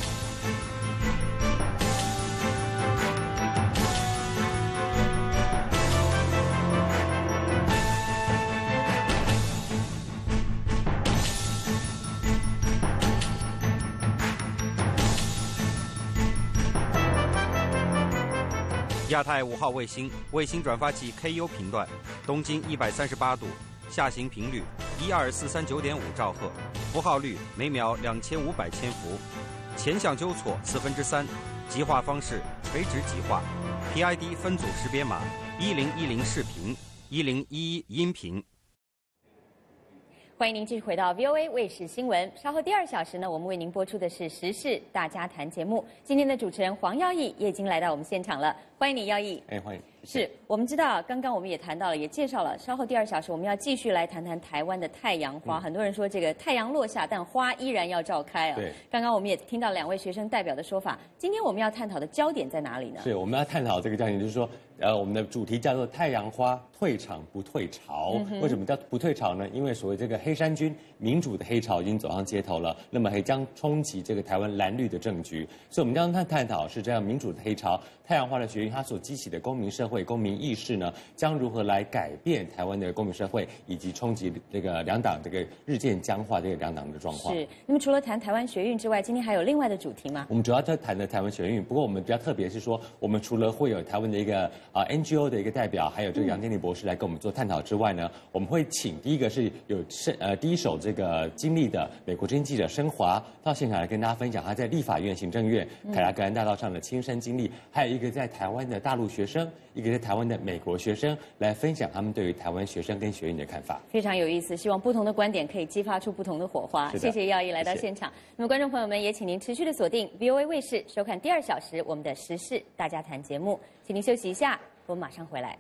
亚太五号卫星卫星转发器 K U 频段，东经一百三十八度，下行频率一二四三九点五兆赫，符号率每秒两千五百千伏，前向纠错四分之三，极化方式垂直极化 ，P I D 分组识别码一零一零视频，一零一一音频。 欢迎您继续回到 V O A 卫视新闻。稍后第二小时呢，我们为您播出的是时事大家谈节目。今天的主持人黄耀义也已经来到我们现场了，欢迎你，耀义。 哎，欢迎。 是我们知道，刚刚我们也谈到了，也介绍了。稍后第二小时，我们要继续来谈谈台湾的太阳花。嗯、很多人说这个太阳落下，但花依然要照开啊。 对。 刚刚我们也听到两位学生代表的说法。今天我们要探讨的焦点在哪里呢？ 是我们要探讨这个焦点，就是说，呃，我们的主题叫做太阳花退场不退潮。嗯、为什么叫不退潮呢？因为所谓这个黑衫军民主的黑潮已经走上街头了，那么还将冲击这个台湾蓝绿的政局。所以，我们将探探讨是这样民主的黑潮，太阳花的学运它所激起的公民社会、公民意识呢，将如何来改变台湾的公民社会，以及冲击这个两党这个日渐僵化这个两党的状况。 是。那么除了谈台湾学运之外，今天还有另外的主题吗？ 我们主要在谈的台湾学运，不过我们比较特别是说，我们除了会有台湾的一个啊、呃、N G O 的一个代表，还有这个杨建立博士来跟我们做探讨之外呢，嗯、我们会请第一个是有深呃第一手这个经历的美国经济者申华到现场来跟大家分享他在立法院、行政院、凯达格兰大道上的亲身经历，嗯、还有一个在台湾的大陆学生，一个在台湾的美国学生来分享他们对于台湾学生跟学运的看法， 非常有意思。希望不同的观点可以激发出不同的火花。谢谢耀义来到现场。那么观众朋友们也请您持续的锁定 V O A 卫视，收看第二小时我们的时事大家谈节目。请您休息一下，我们马上回来。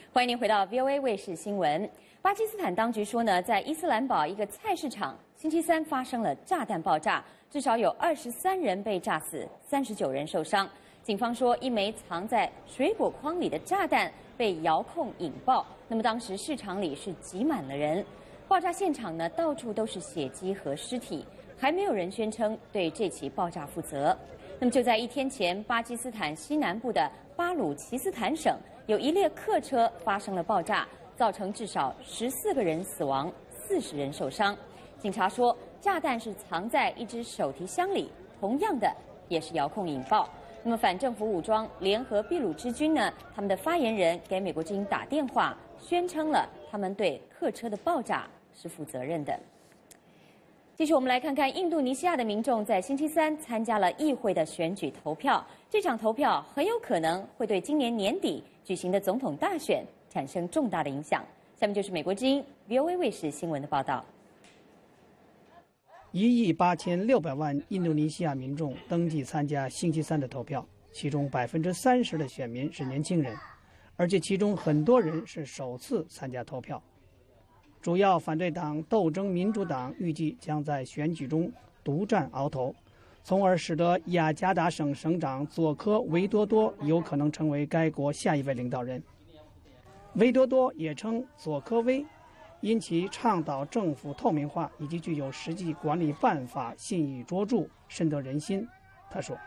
欢迎您回到 V O A 卫视新闻。巴基斯坦当局说呢，在伊斯兰堡一个菜市场，星期三发生了炸弹爆炸，至少有二十三人被炸死，三十九人受伤。警方说，一枚藏在水果筐里的炸弹被遥控引爆。那么当时市场里是挤满了人，爆炸现场呢到处都是血迹和尸体，还没有人宣称对这起爆炸负责。那么就在一天前，巴基斯坦西南部的巴鲁齐斯坦省有一列客车发生了爆炸，造成至少十四个人死亡，四十人受伤。警察说，炸弹是藏在一只手提箱里，同样的也是遥控引爆。那么反政府武装联合秘鲁之军呢，他们的发言人给美国之音打电话，宣称了他们对客车的爆炸是负责任的。继续，我们来看看印度尼西亚的民众在星期三参加了议会的选举投票。这场投票很有可能会对今年年底举行的总统大选产生重大的影响。下面就是美国之音 V O A 卫视新闻的报道。 一亿八千六百万印度尼西亚民众登记参加星期三的投票，其中百分之三十的选民是年轻人，而且其中很多人是首次参加投票。主要反对党斗争民主党预计将在选举中独占鳌头，从而使得雅加达省省长佐科维多多有可能成为该国下一位领导人。维多多也称佐科威，因其倡导政府透明化以及具有实际管理办法信誉卓著，深得人心。他说：“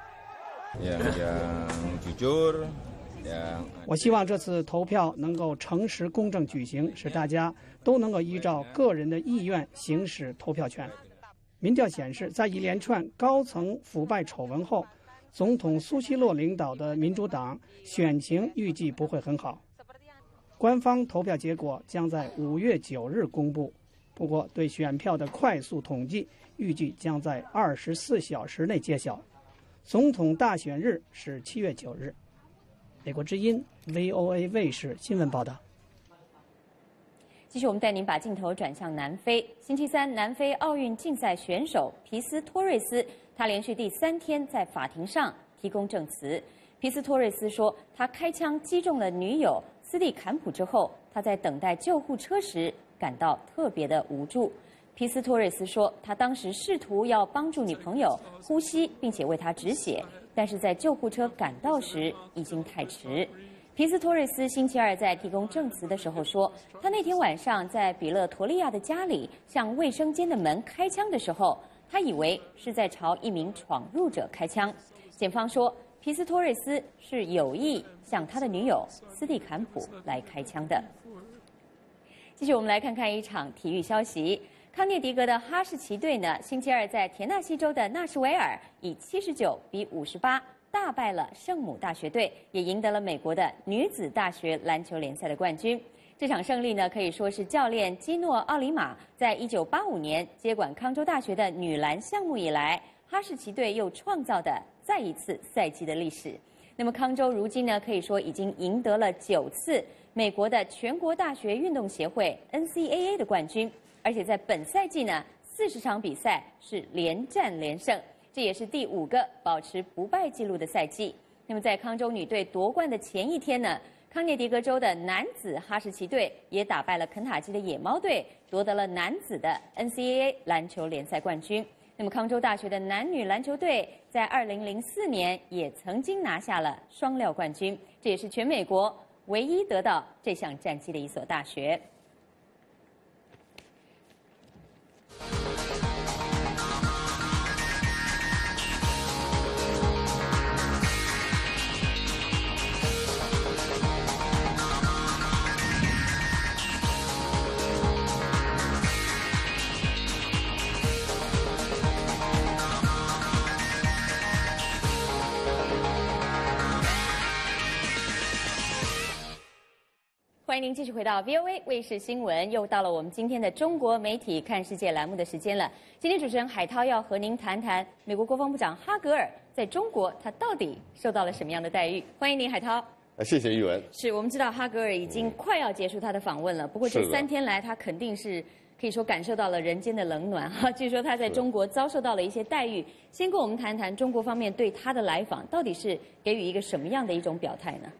我希望这次投票能够诚实公正举行，使大家都能够依照个人的意愿行使投票权。”民调显示，在一连串高层腐败丑闻后，总统苏希洛领导的民主党选情预计不会很好。官方投票结果将在五月九日公布，不过对选票的快速统计预计将在二十四小时内揭晓。总统大选日是七月九日。美国之音 V O A 卫视新闻报道。 继续，我们带您把镜头转向南非。星期三，南非奥运竞赛选手皮斯托瑞斯，他连续第三天在法庭上提供证词。皮斯托瑞斯说，他开枪击中了女友斯蒂坎普之后，他在等待救护车时感到特别的无助。皮斯托瑞斯说，他当时试图要帮助女朋友呼吸，并且为她止血，但是在救护车赶到时已经太迟。皮斯托瑞斯星期二在提供证词的时候说，他那天晚上在比勒陀利亚的家里向卫生间的门开枪的时候，他以为是在朝一名闯入者开枪。检方说，皮斯托瑞斯是有意向他的女友斯蒂坎普来开枪的。继续，我们来看看一场体育消息。康涅狄格的哈士奇队呢，星期二在田纳西州的纳什维尔以七十九比五十八大败了圣母大学队，也赢得了美国的女子大学篮球联赛的冠军。这场胜利呢，可以说是教练基诺·奥里马在一九八五年接管康州大学的女篮项目以来，哈士奇队又创造的再一次赛季的历史。那么康州如今呢，可以说已经赢得了九次美国的全国大学运动协会 N C A A 的冠军。而且在本赛季呢，四十场比赛是连战连胜，这也是第五个保持不败纪录的赛季。那么在康州女队夺冠的前一天呢，康涅狄格州的男子哈士奇队也打败了肯塔基的野猫队，夺得了男子的 N C A A 篮球联赛冠军。那么康州大学的男女篮球队在二零零四年也曾经拿下了双料冠军，这也是全美国唯一得到这项战绩的一所大学。欢迎您继续回到 V O A 卫视新闻，又到了我们今天的中国媒体看世界栏目的时间了。今天主持人海涛要和您谈谈美国国防部长哈格尔在中国他到底受到了什么样的待遇。欢迎您，海涛。 呃，谢谢玉文。 是我们知道哈格尔已经快要结束他的访问了，不过这三天来他肯定是可以说感受到了人间的冷暖哈。据说他在中国遭受到了一些待遇。先跟我们谈谈中国方面对他的来访到底是给予一个什么样的一种表态呢？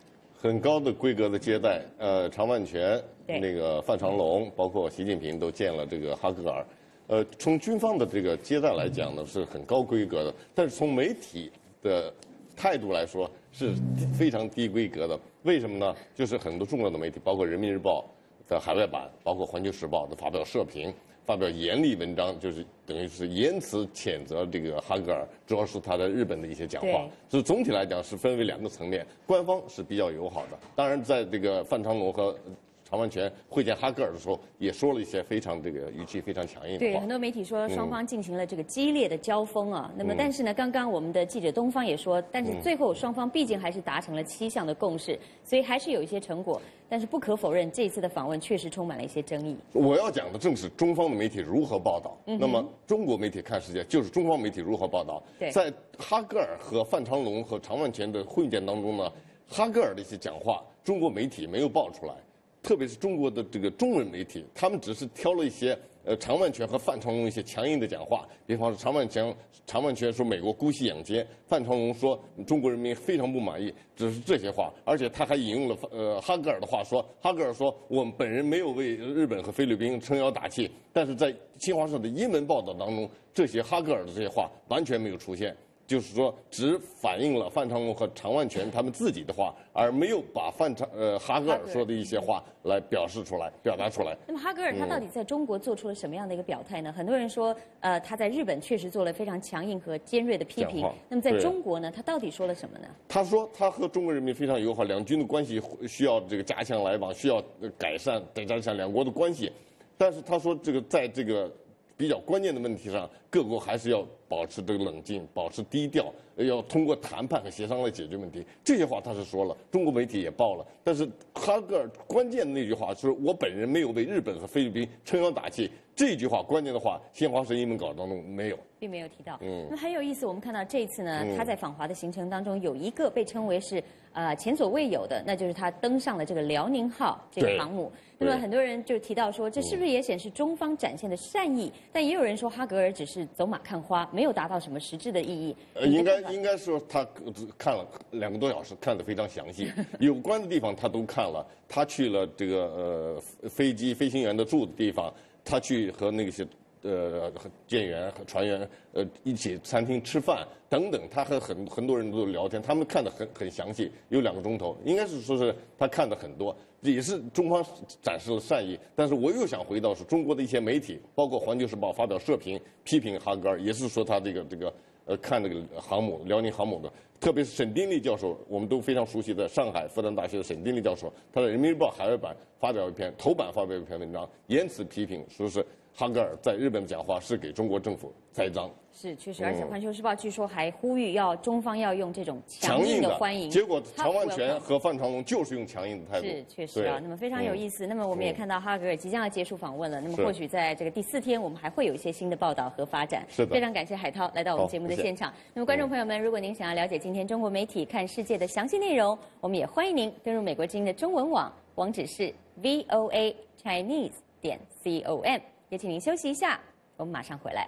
很高的规格的接待，呃，常万全、那个范长龙，包括习近平都见了这个哈格尔。呃，从军方的这个接待来讲呢，是很高规格的，但是从媒体的态度来说是非常低规格的。为什么呢？就是很多重要的媒体，包括人民日报的海外版，包括环球时报的发表社评。发表严厉文章，就是等于是言辞谴责这个哈格尔，主要是他在日本的一些讲话。所以总体来讲是分为两个层面，官方是比较友好的。当然，在这个范长龙和常万全会见哈格尔的时候，也说了一些非常这个语气非常强硬的话。 对，很多媒体说双方进行了这个激烈的交锋啊。嗯、那么，但是呢，刚刚我们的记者东方也说，但是最后双方毕竟还是达成了七项的共识，所以还是有一些成果。但是不可否认，这一次的访问确实充满了一些争议。 我要讲的正是中方的媒体如何报道。嗯、那么中国媒体看世界，就是中方媒体如何报道。在哈格尔和范长龙和常万全的会见当中呢，哈格尔的一些讲话，中国媒体没有报出来。特别是中国的这个中文媒体，他们只是挑了一些呃常万全和范长龙一些强硬的讲话，比方说常万全常万全说美国姑息养奸，范长龙说中国人民非常不满意，只是这些话，而且他还引用了呃哈格尔的话说，哈格尔说我们本人没有为日本和菲律宾撑腰打气，但是在新华社的英文报道当中，这些哈格尔的这些话完全没有出现。就是说，只反映了范长龙和常万全他们自己的话，而没有把范长呃哈格尔说的一些话来表示出来、表达出来。 那么哈格尔他到底在中国做出了什么样的一个表态呢？嗯、很多人说，呃，他在日本确实做了非常强硬和尖锐的批评。那么在中国呢，他到底说了什么呢？ 他说他和中国人民非常友好，两军的关系需要这个加强来往，需要改善、改善两国的关系。但是他说，这个在这个比较关键的问题上，各国还是要保持这个冷静，保持低调，要通过谈判和协商来解决问题。这些话他是说了，中国媒体也报了。但是哈格尔关键的那句话是我本人没有为日本和菲律宾撑腰打气，这句话关键的话，新华社英文稿当中没有， 并没有提到。嗯，那很有意思，我们看到这一次呢，嗯、他在访华的行程当中有一个被称为是呃前所未有的，那就是他登上了这个辽宁号这个航母。那么很多人就提到说，这是不是也显示中方展现的善意？嗯、但也有人说，哈格尔只是走马看花，没有达到什么实质的意义。 呃，应该应该说他看了两个多小时，看得非常详细，有关的地方他都看了。他去了这个呃飞机飞行员的住的地方，他去和那些呃舰员和船员呃一起餐厅吃饭等等，他和很很多人都聊天，他们看得很很详细，有两个钟头，应该是说是他看的很多，也是中方展示了善意。但是我又想回到是中国的一些媒体，包括《环球时报》发表社评批评哈格尔，也是说他这个这个呃看这个航母辽宁航母的。特别是沈丁力教授，我们都非常熟悉的上海复旦大学的沈丁力教授，他在《人民日报》海外版发表一篇头版发表一篇文章，言辞批评，说是哈格尔在日本的讲话是给中国政府栽赃。 是，确实，而且《环球时报》据说还呼吁要中方要用这种强硬的欢迎。 结果常万全和范长龙就是用强硬的态度。 是，确实啊。那么非常有意思。嗯、那么我们也看到哈格尔即将要结束访问了。那么或许在这个第四天，我们还会有一些新的报道和发展。 是的。 非常感谢海涛来到我们节目的现场。那么观众朋友们，如果您想要了解今天中国媒体看世界的详细内容，我们也欢迎您登入美国之音的中文网，网址是 v o a chinese 点 com。也请您休息一下，我们马上回来。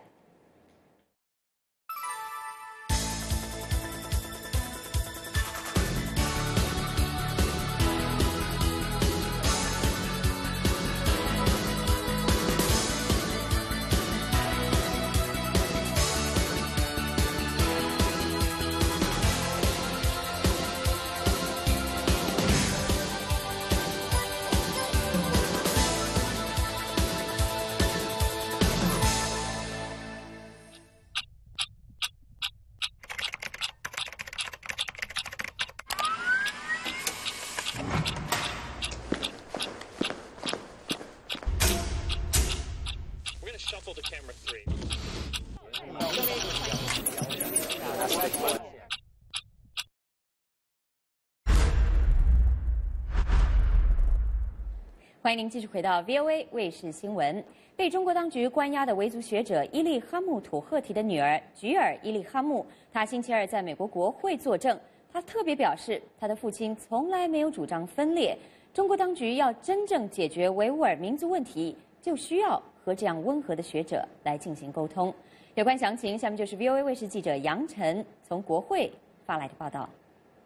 欢迎您继续回到 V O A 卫视新闻。被中国当局关押的维族学者伊利哈木土赫提的女儿菊尔伊利哈木，她星期二在美国国会作证。她特别表示，她的父亲从来没有主张分裂。中国当局要真正解决维吾尔民族问题，就需要和这样温和的学者来进行沟通。有关详情，下面就是 V O A 卫视记者杨晨从国会发来的报道。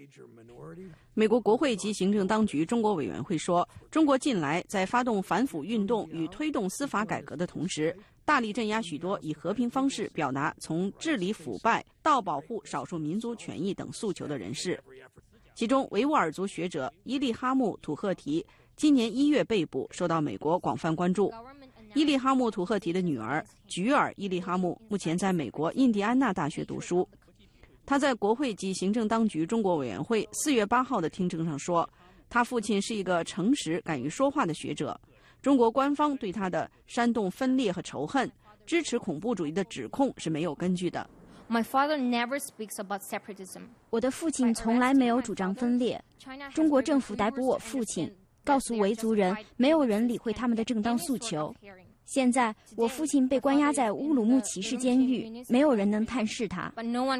美国国会及行政当局中国委员会说，中国近来在发动反腐运动与推动司法改革的同时，大力镇压许多以和平方式表达从治理腐败到保护少数民族权益等诉求的人士。其中，维吾尔族学者伊利哈木·土赫提今年一月被捕，受到美国广泛关注。伊利哈木·土赫提的女儿菊尔·伊利哈木目前在美国印第安纳大学读书。他在国会及行政当局中国委员会四月八号的听证上说，他父亲是一个诚实、敢于说话的学者。中国官方对他的煽动分裂和仇恨、支持恐怖主义的指控是没有根据的。 My father never speaks about separatism. 我的父亲从来没有主张分裂。中国政府逮捕我父亲，告诉维族人没有人理会他们的正当诉求。现在我父亲被关押在乌鲁木齐市监狱，没有人能探视他。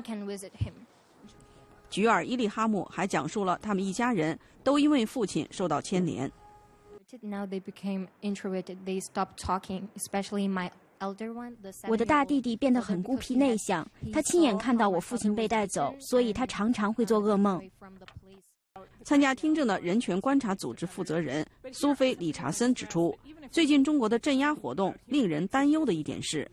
菊尔·伊利哈木还讲述了他们一家人都因为父亲受到牵连。 我的大弟弟变得很孤僻内向，他亲眼看到我父亲被带走，所以他常常会做噩梦。 参加听证的人权观察组织负责人苏菲·理查森指出，最近中国的镇压活动令人担忧的一点是，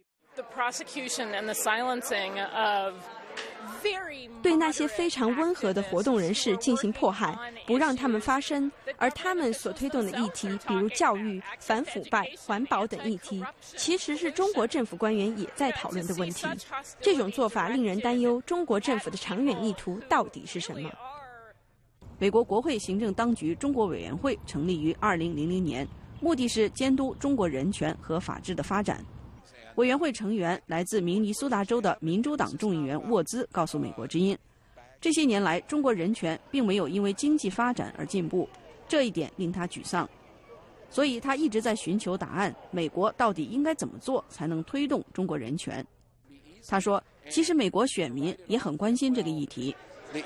对那些非常温和的活动人士进行迫害，不让他们发声，而他们所推动的议题，比如教育、反腐败、环保等议题，其实是中国政府官员也在讨论的问题。这种做法令人担忧，中国政府的长远意图到底是什么？ 美国国会行政当局中国委员会成立于二零零零年，目的是监督中国人权和法治的发展。委员会成员来自明尼苏达州的民主党众议员沃兹告诉美国之音，这些年来中国人权并没有因为经济发展而进步，这一点令他沮丧。所以他一直在寻求答案，美国到底应该怎么做才能推动中国人权？他说，其实美国选民也很关心这个议题。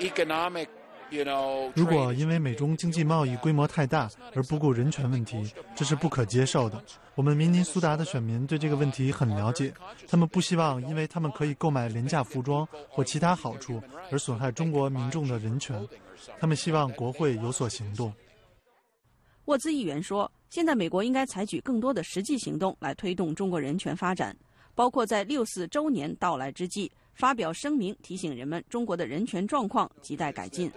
如果因为美中经济贸易规模太大而不顾人权问题，这是不可接受的。我们明尼苏达的选民对这个问题很了解，他们不希望因为他们可以购买廉价服装或其他好处而损害中国民众的人权，他们希望国会有所行动。 沃兹议员说，现在美国应该采取更多的实际行动来推动中国人权发展，包括在六四周年到来之际发表声明，提醒人们中国的人权状况亟待改进。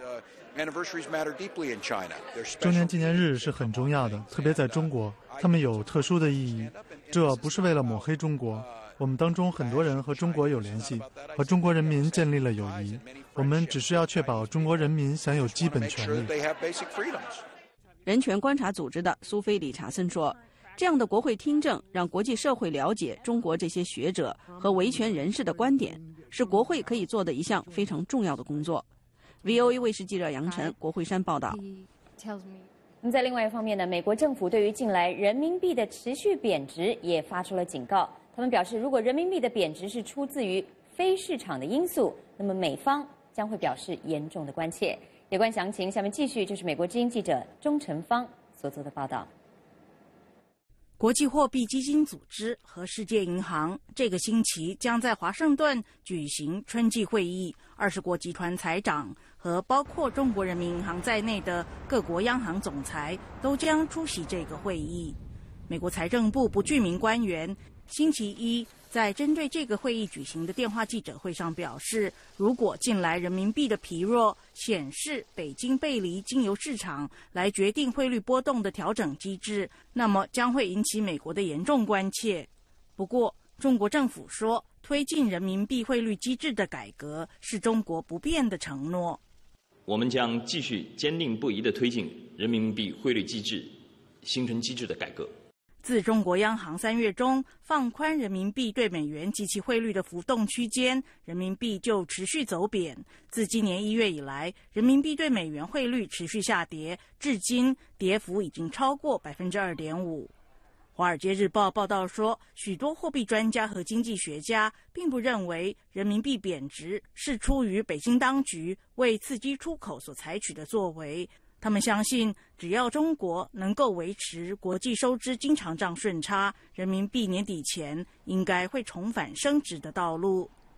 周年纪念日是很重要的，特别在中国，他们有特殊的意义。这不是为了抹黑中国，我们当中很多人和中国有联系，和中国人民建立了友谊。我们只是要确保中国人民享有基本权利。 人权观察组织的苏菲·理查森说，这样的国会听证让国际社会了解中国这些学者和维权人士的观点，是国会可以做的一项非常重要的工作。V O A 卫视记者杨晨，国会山报道。 那么在另外一方面呢，美国政府对于近来人民币的持续贬值也发出了警告。他们表示，如果人民币的贬值是出自于非市场的因素，那么美方将会表示严重的关切。有关详情，下面继续就是美国之音记者钟成芳所做的报道。 国际货币基金组织和世界银行这个星期将在华盛顿举行春季会议，二十国集团财长和包括中国人民银行在内的各国央行总裁都将出席这个会议。美国财政部不具名官员星期一在针对这个会议举行的电话记者会上表示，如果近来人民币的疲弱显示北京背离经由市场来决定汇率波动的调整机制，那么将会引起美国的严重关切。不过，中国政府说，推进人民币汇率机制的改革是中国不变的承诺。 我们将继续坚定不移地推进人民币汇率机制形成机制的改革。 自中国央行三月中放宽人民币对美元及其汇率的浮动区间，人民币就持续走贬。自今年一月以来，人民币对美元汇率持续下跌，至今跌幅已经超过百分之二点五。华尔街日报报道说，许多货币专家和经济学家并不认为人民币贬值是出于北京当局为刺激出口所采取的作为。他们相信，只要中国能够维持国际收支经常账顺差，人民币年底前应该会重返升值的道路。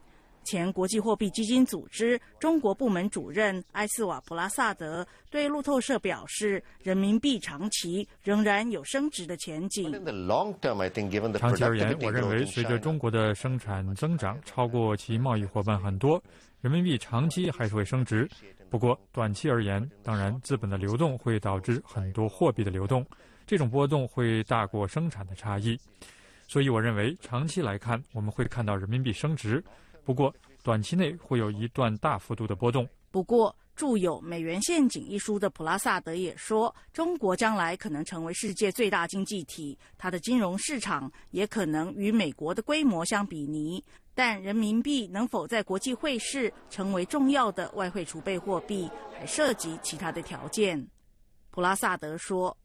前国际货币基金组织中国部门主任埃斯瓦普拉萨德对路透社表示，人民币长期仍然有升值的前景。 长期而言，我认为随着中国的生产增长超过其贸易伙伴很多，人民币长期还是会升值。不过短期而言，当然资本的流动会导致很多货币的流动，这种波动会大过生产的差异。所以我认为长期来看，我们会看到人民币升值。不过，短期内会有一段大幅度的波动。 不过，著有《美元陷阱》一书的普拉萨德也说，中国将来可能成为世界最大经济体，它的金融市场也可能与美国的规模相比拟。但人民币能否在国际汇市成为重要的外汇储备货币，还涉及其他的条件。普拉萨德说，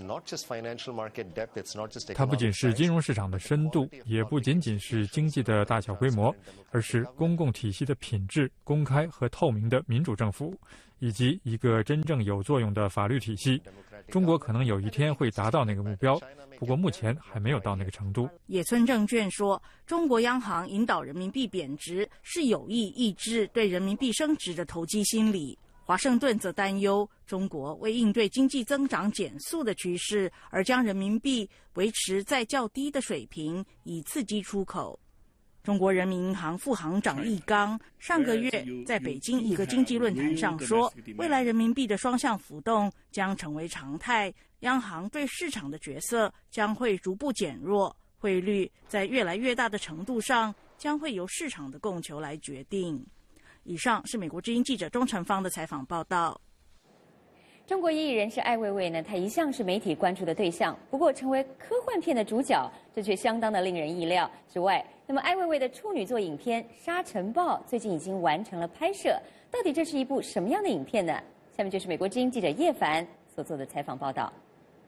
它不仅是金融市场的深度，也不仅仅是经济的大小规模，而是公共体系的品质、公开和透明的民主政府，以及一个真正有作用的法律体系。中国可能有一天会达到那个目标，不过目前还没有到那个程度。 野村证券说，中国央行引导人民币贬值是有意抑制对人民币升值的投机心理。华盛顿则担忧，中国为应对经济增长减速的趋势，而将人民币维持在较低的水平，以刺激出口。中国人民银行副行长易纲上个月在北京一个经济论坛上说，未来人民币的双向浮动将成为常态，央行对市场的角色将会逐步减弱，汇率在越来越大的程度上将会由市场的供求来决定。以上是美国之音记者钟成芳的采访报道。 中国艺人士艾未未呢，她一向是媒体关注的对象，不过成为科幻片的主角，这却相当的令人意料之外。那么艾未未的处女作影片《沙尘暴》最近已经完成了拍摄，到底这是一部什么样的影片呢？下面就是美国之音记者叶凡所做的采访报道。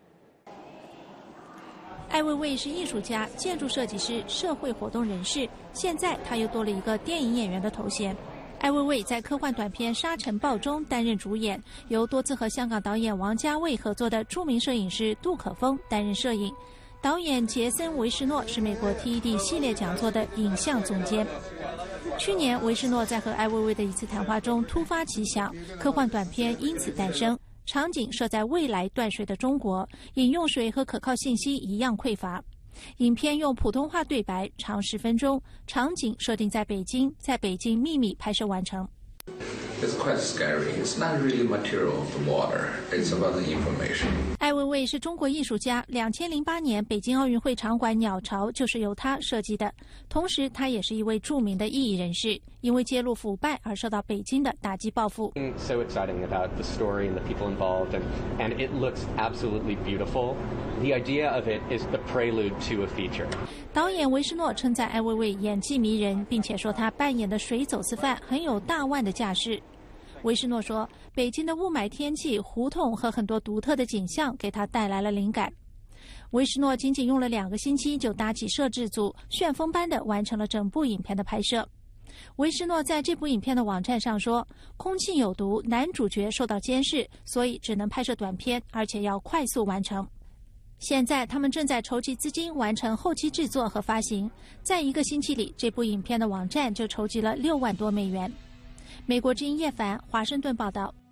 艾未未是艺术家、建筑设计师、社会活动人士，现在她又多了一个电影演员的头衔。艾未未在科幻短片《沙尘暴》中担任主演，由多次和香港导演王家卫合作的著名摄影师杜可风担任摄影。导演杰森·维什诺是美国 T E D 系列讲座的影像总监。去年，维什诺在和艾未未的一次谈话中突发奇想，科幻短片因此诞生。场景设在未来断水的中国，饮用水和可靠信息一样匮乏。影片用普通话对白，长十分钟，场景设定在北京，在北京秘密拍摄完成。 It's quite scary. It's not really material of the water. It's about the information. 艾未未是中国艺术家，两千零八年北京奥运会场馆鸟巢就是由他设计的。同时，他也是一位著名的异议人士，因为揭露腐败而受到北京的打击报复。 So exciting about the story and the people involved, and and it looks absolutely beautiful. The idea of it is the prelude to a feature. 导演维什诺称赞艾未未演技迷人，并且说他扮演的水走私犯很有大腕的架势。维什诺说，北京的雾霾天气、胡同和很多独特的景象给他带来了灵感。维什诺仅仅用了两个星期就搭起摄制组，旋风般地完成了整部影片的拍摄。维什诺在这部影片的网站上说，空气有毒，男主角受到监视，所以只能拍摄短片，而且要快速完成。现在他们正在筹集资金完成后期制作和发行，在一个星期里，这部影片的网站就筹集了六万多美元。美国之音叶凡，华盛顿报道。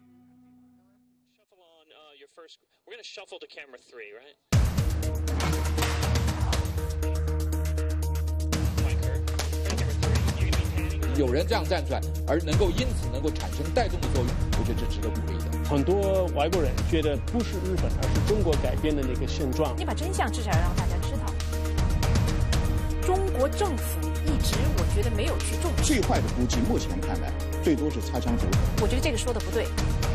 有人这样站出来，而能够因此能够产生带动的作用，我觉得这值得鼓励的。 很多外国人觉得不是日本，而是中国改变的那个现状。 你把真相至少要让大家知道。中国政府一直我觉得没有去重视。 最坏的估计，目前看来最多是擦枪走火。 我觉得这个说的不对。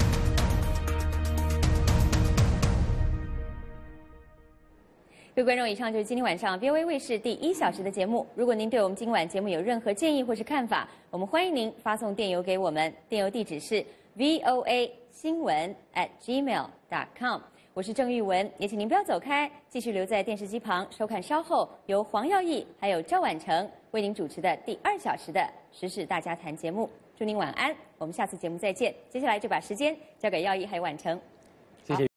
各位观众，以上就是今天晚上 V O A 卫视第一小时的节目。如果您对我们今晚节目有任何建议或是看法，我们欢迎您发送电邮给我们，电邮地址是 v o a 新闻 at gmail dot com。我是郑玉文，也请您不要走开，继续留在电视机旁收看稍后由黄耀义还有赵婉成为您主持的第二小时的时事大家谈节目。祝您晚安，我们下次节目再见。接下来就把时间交给耀义还有婉成。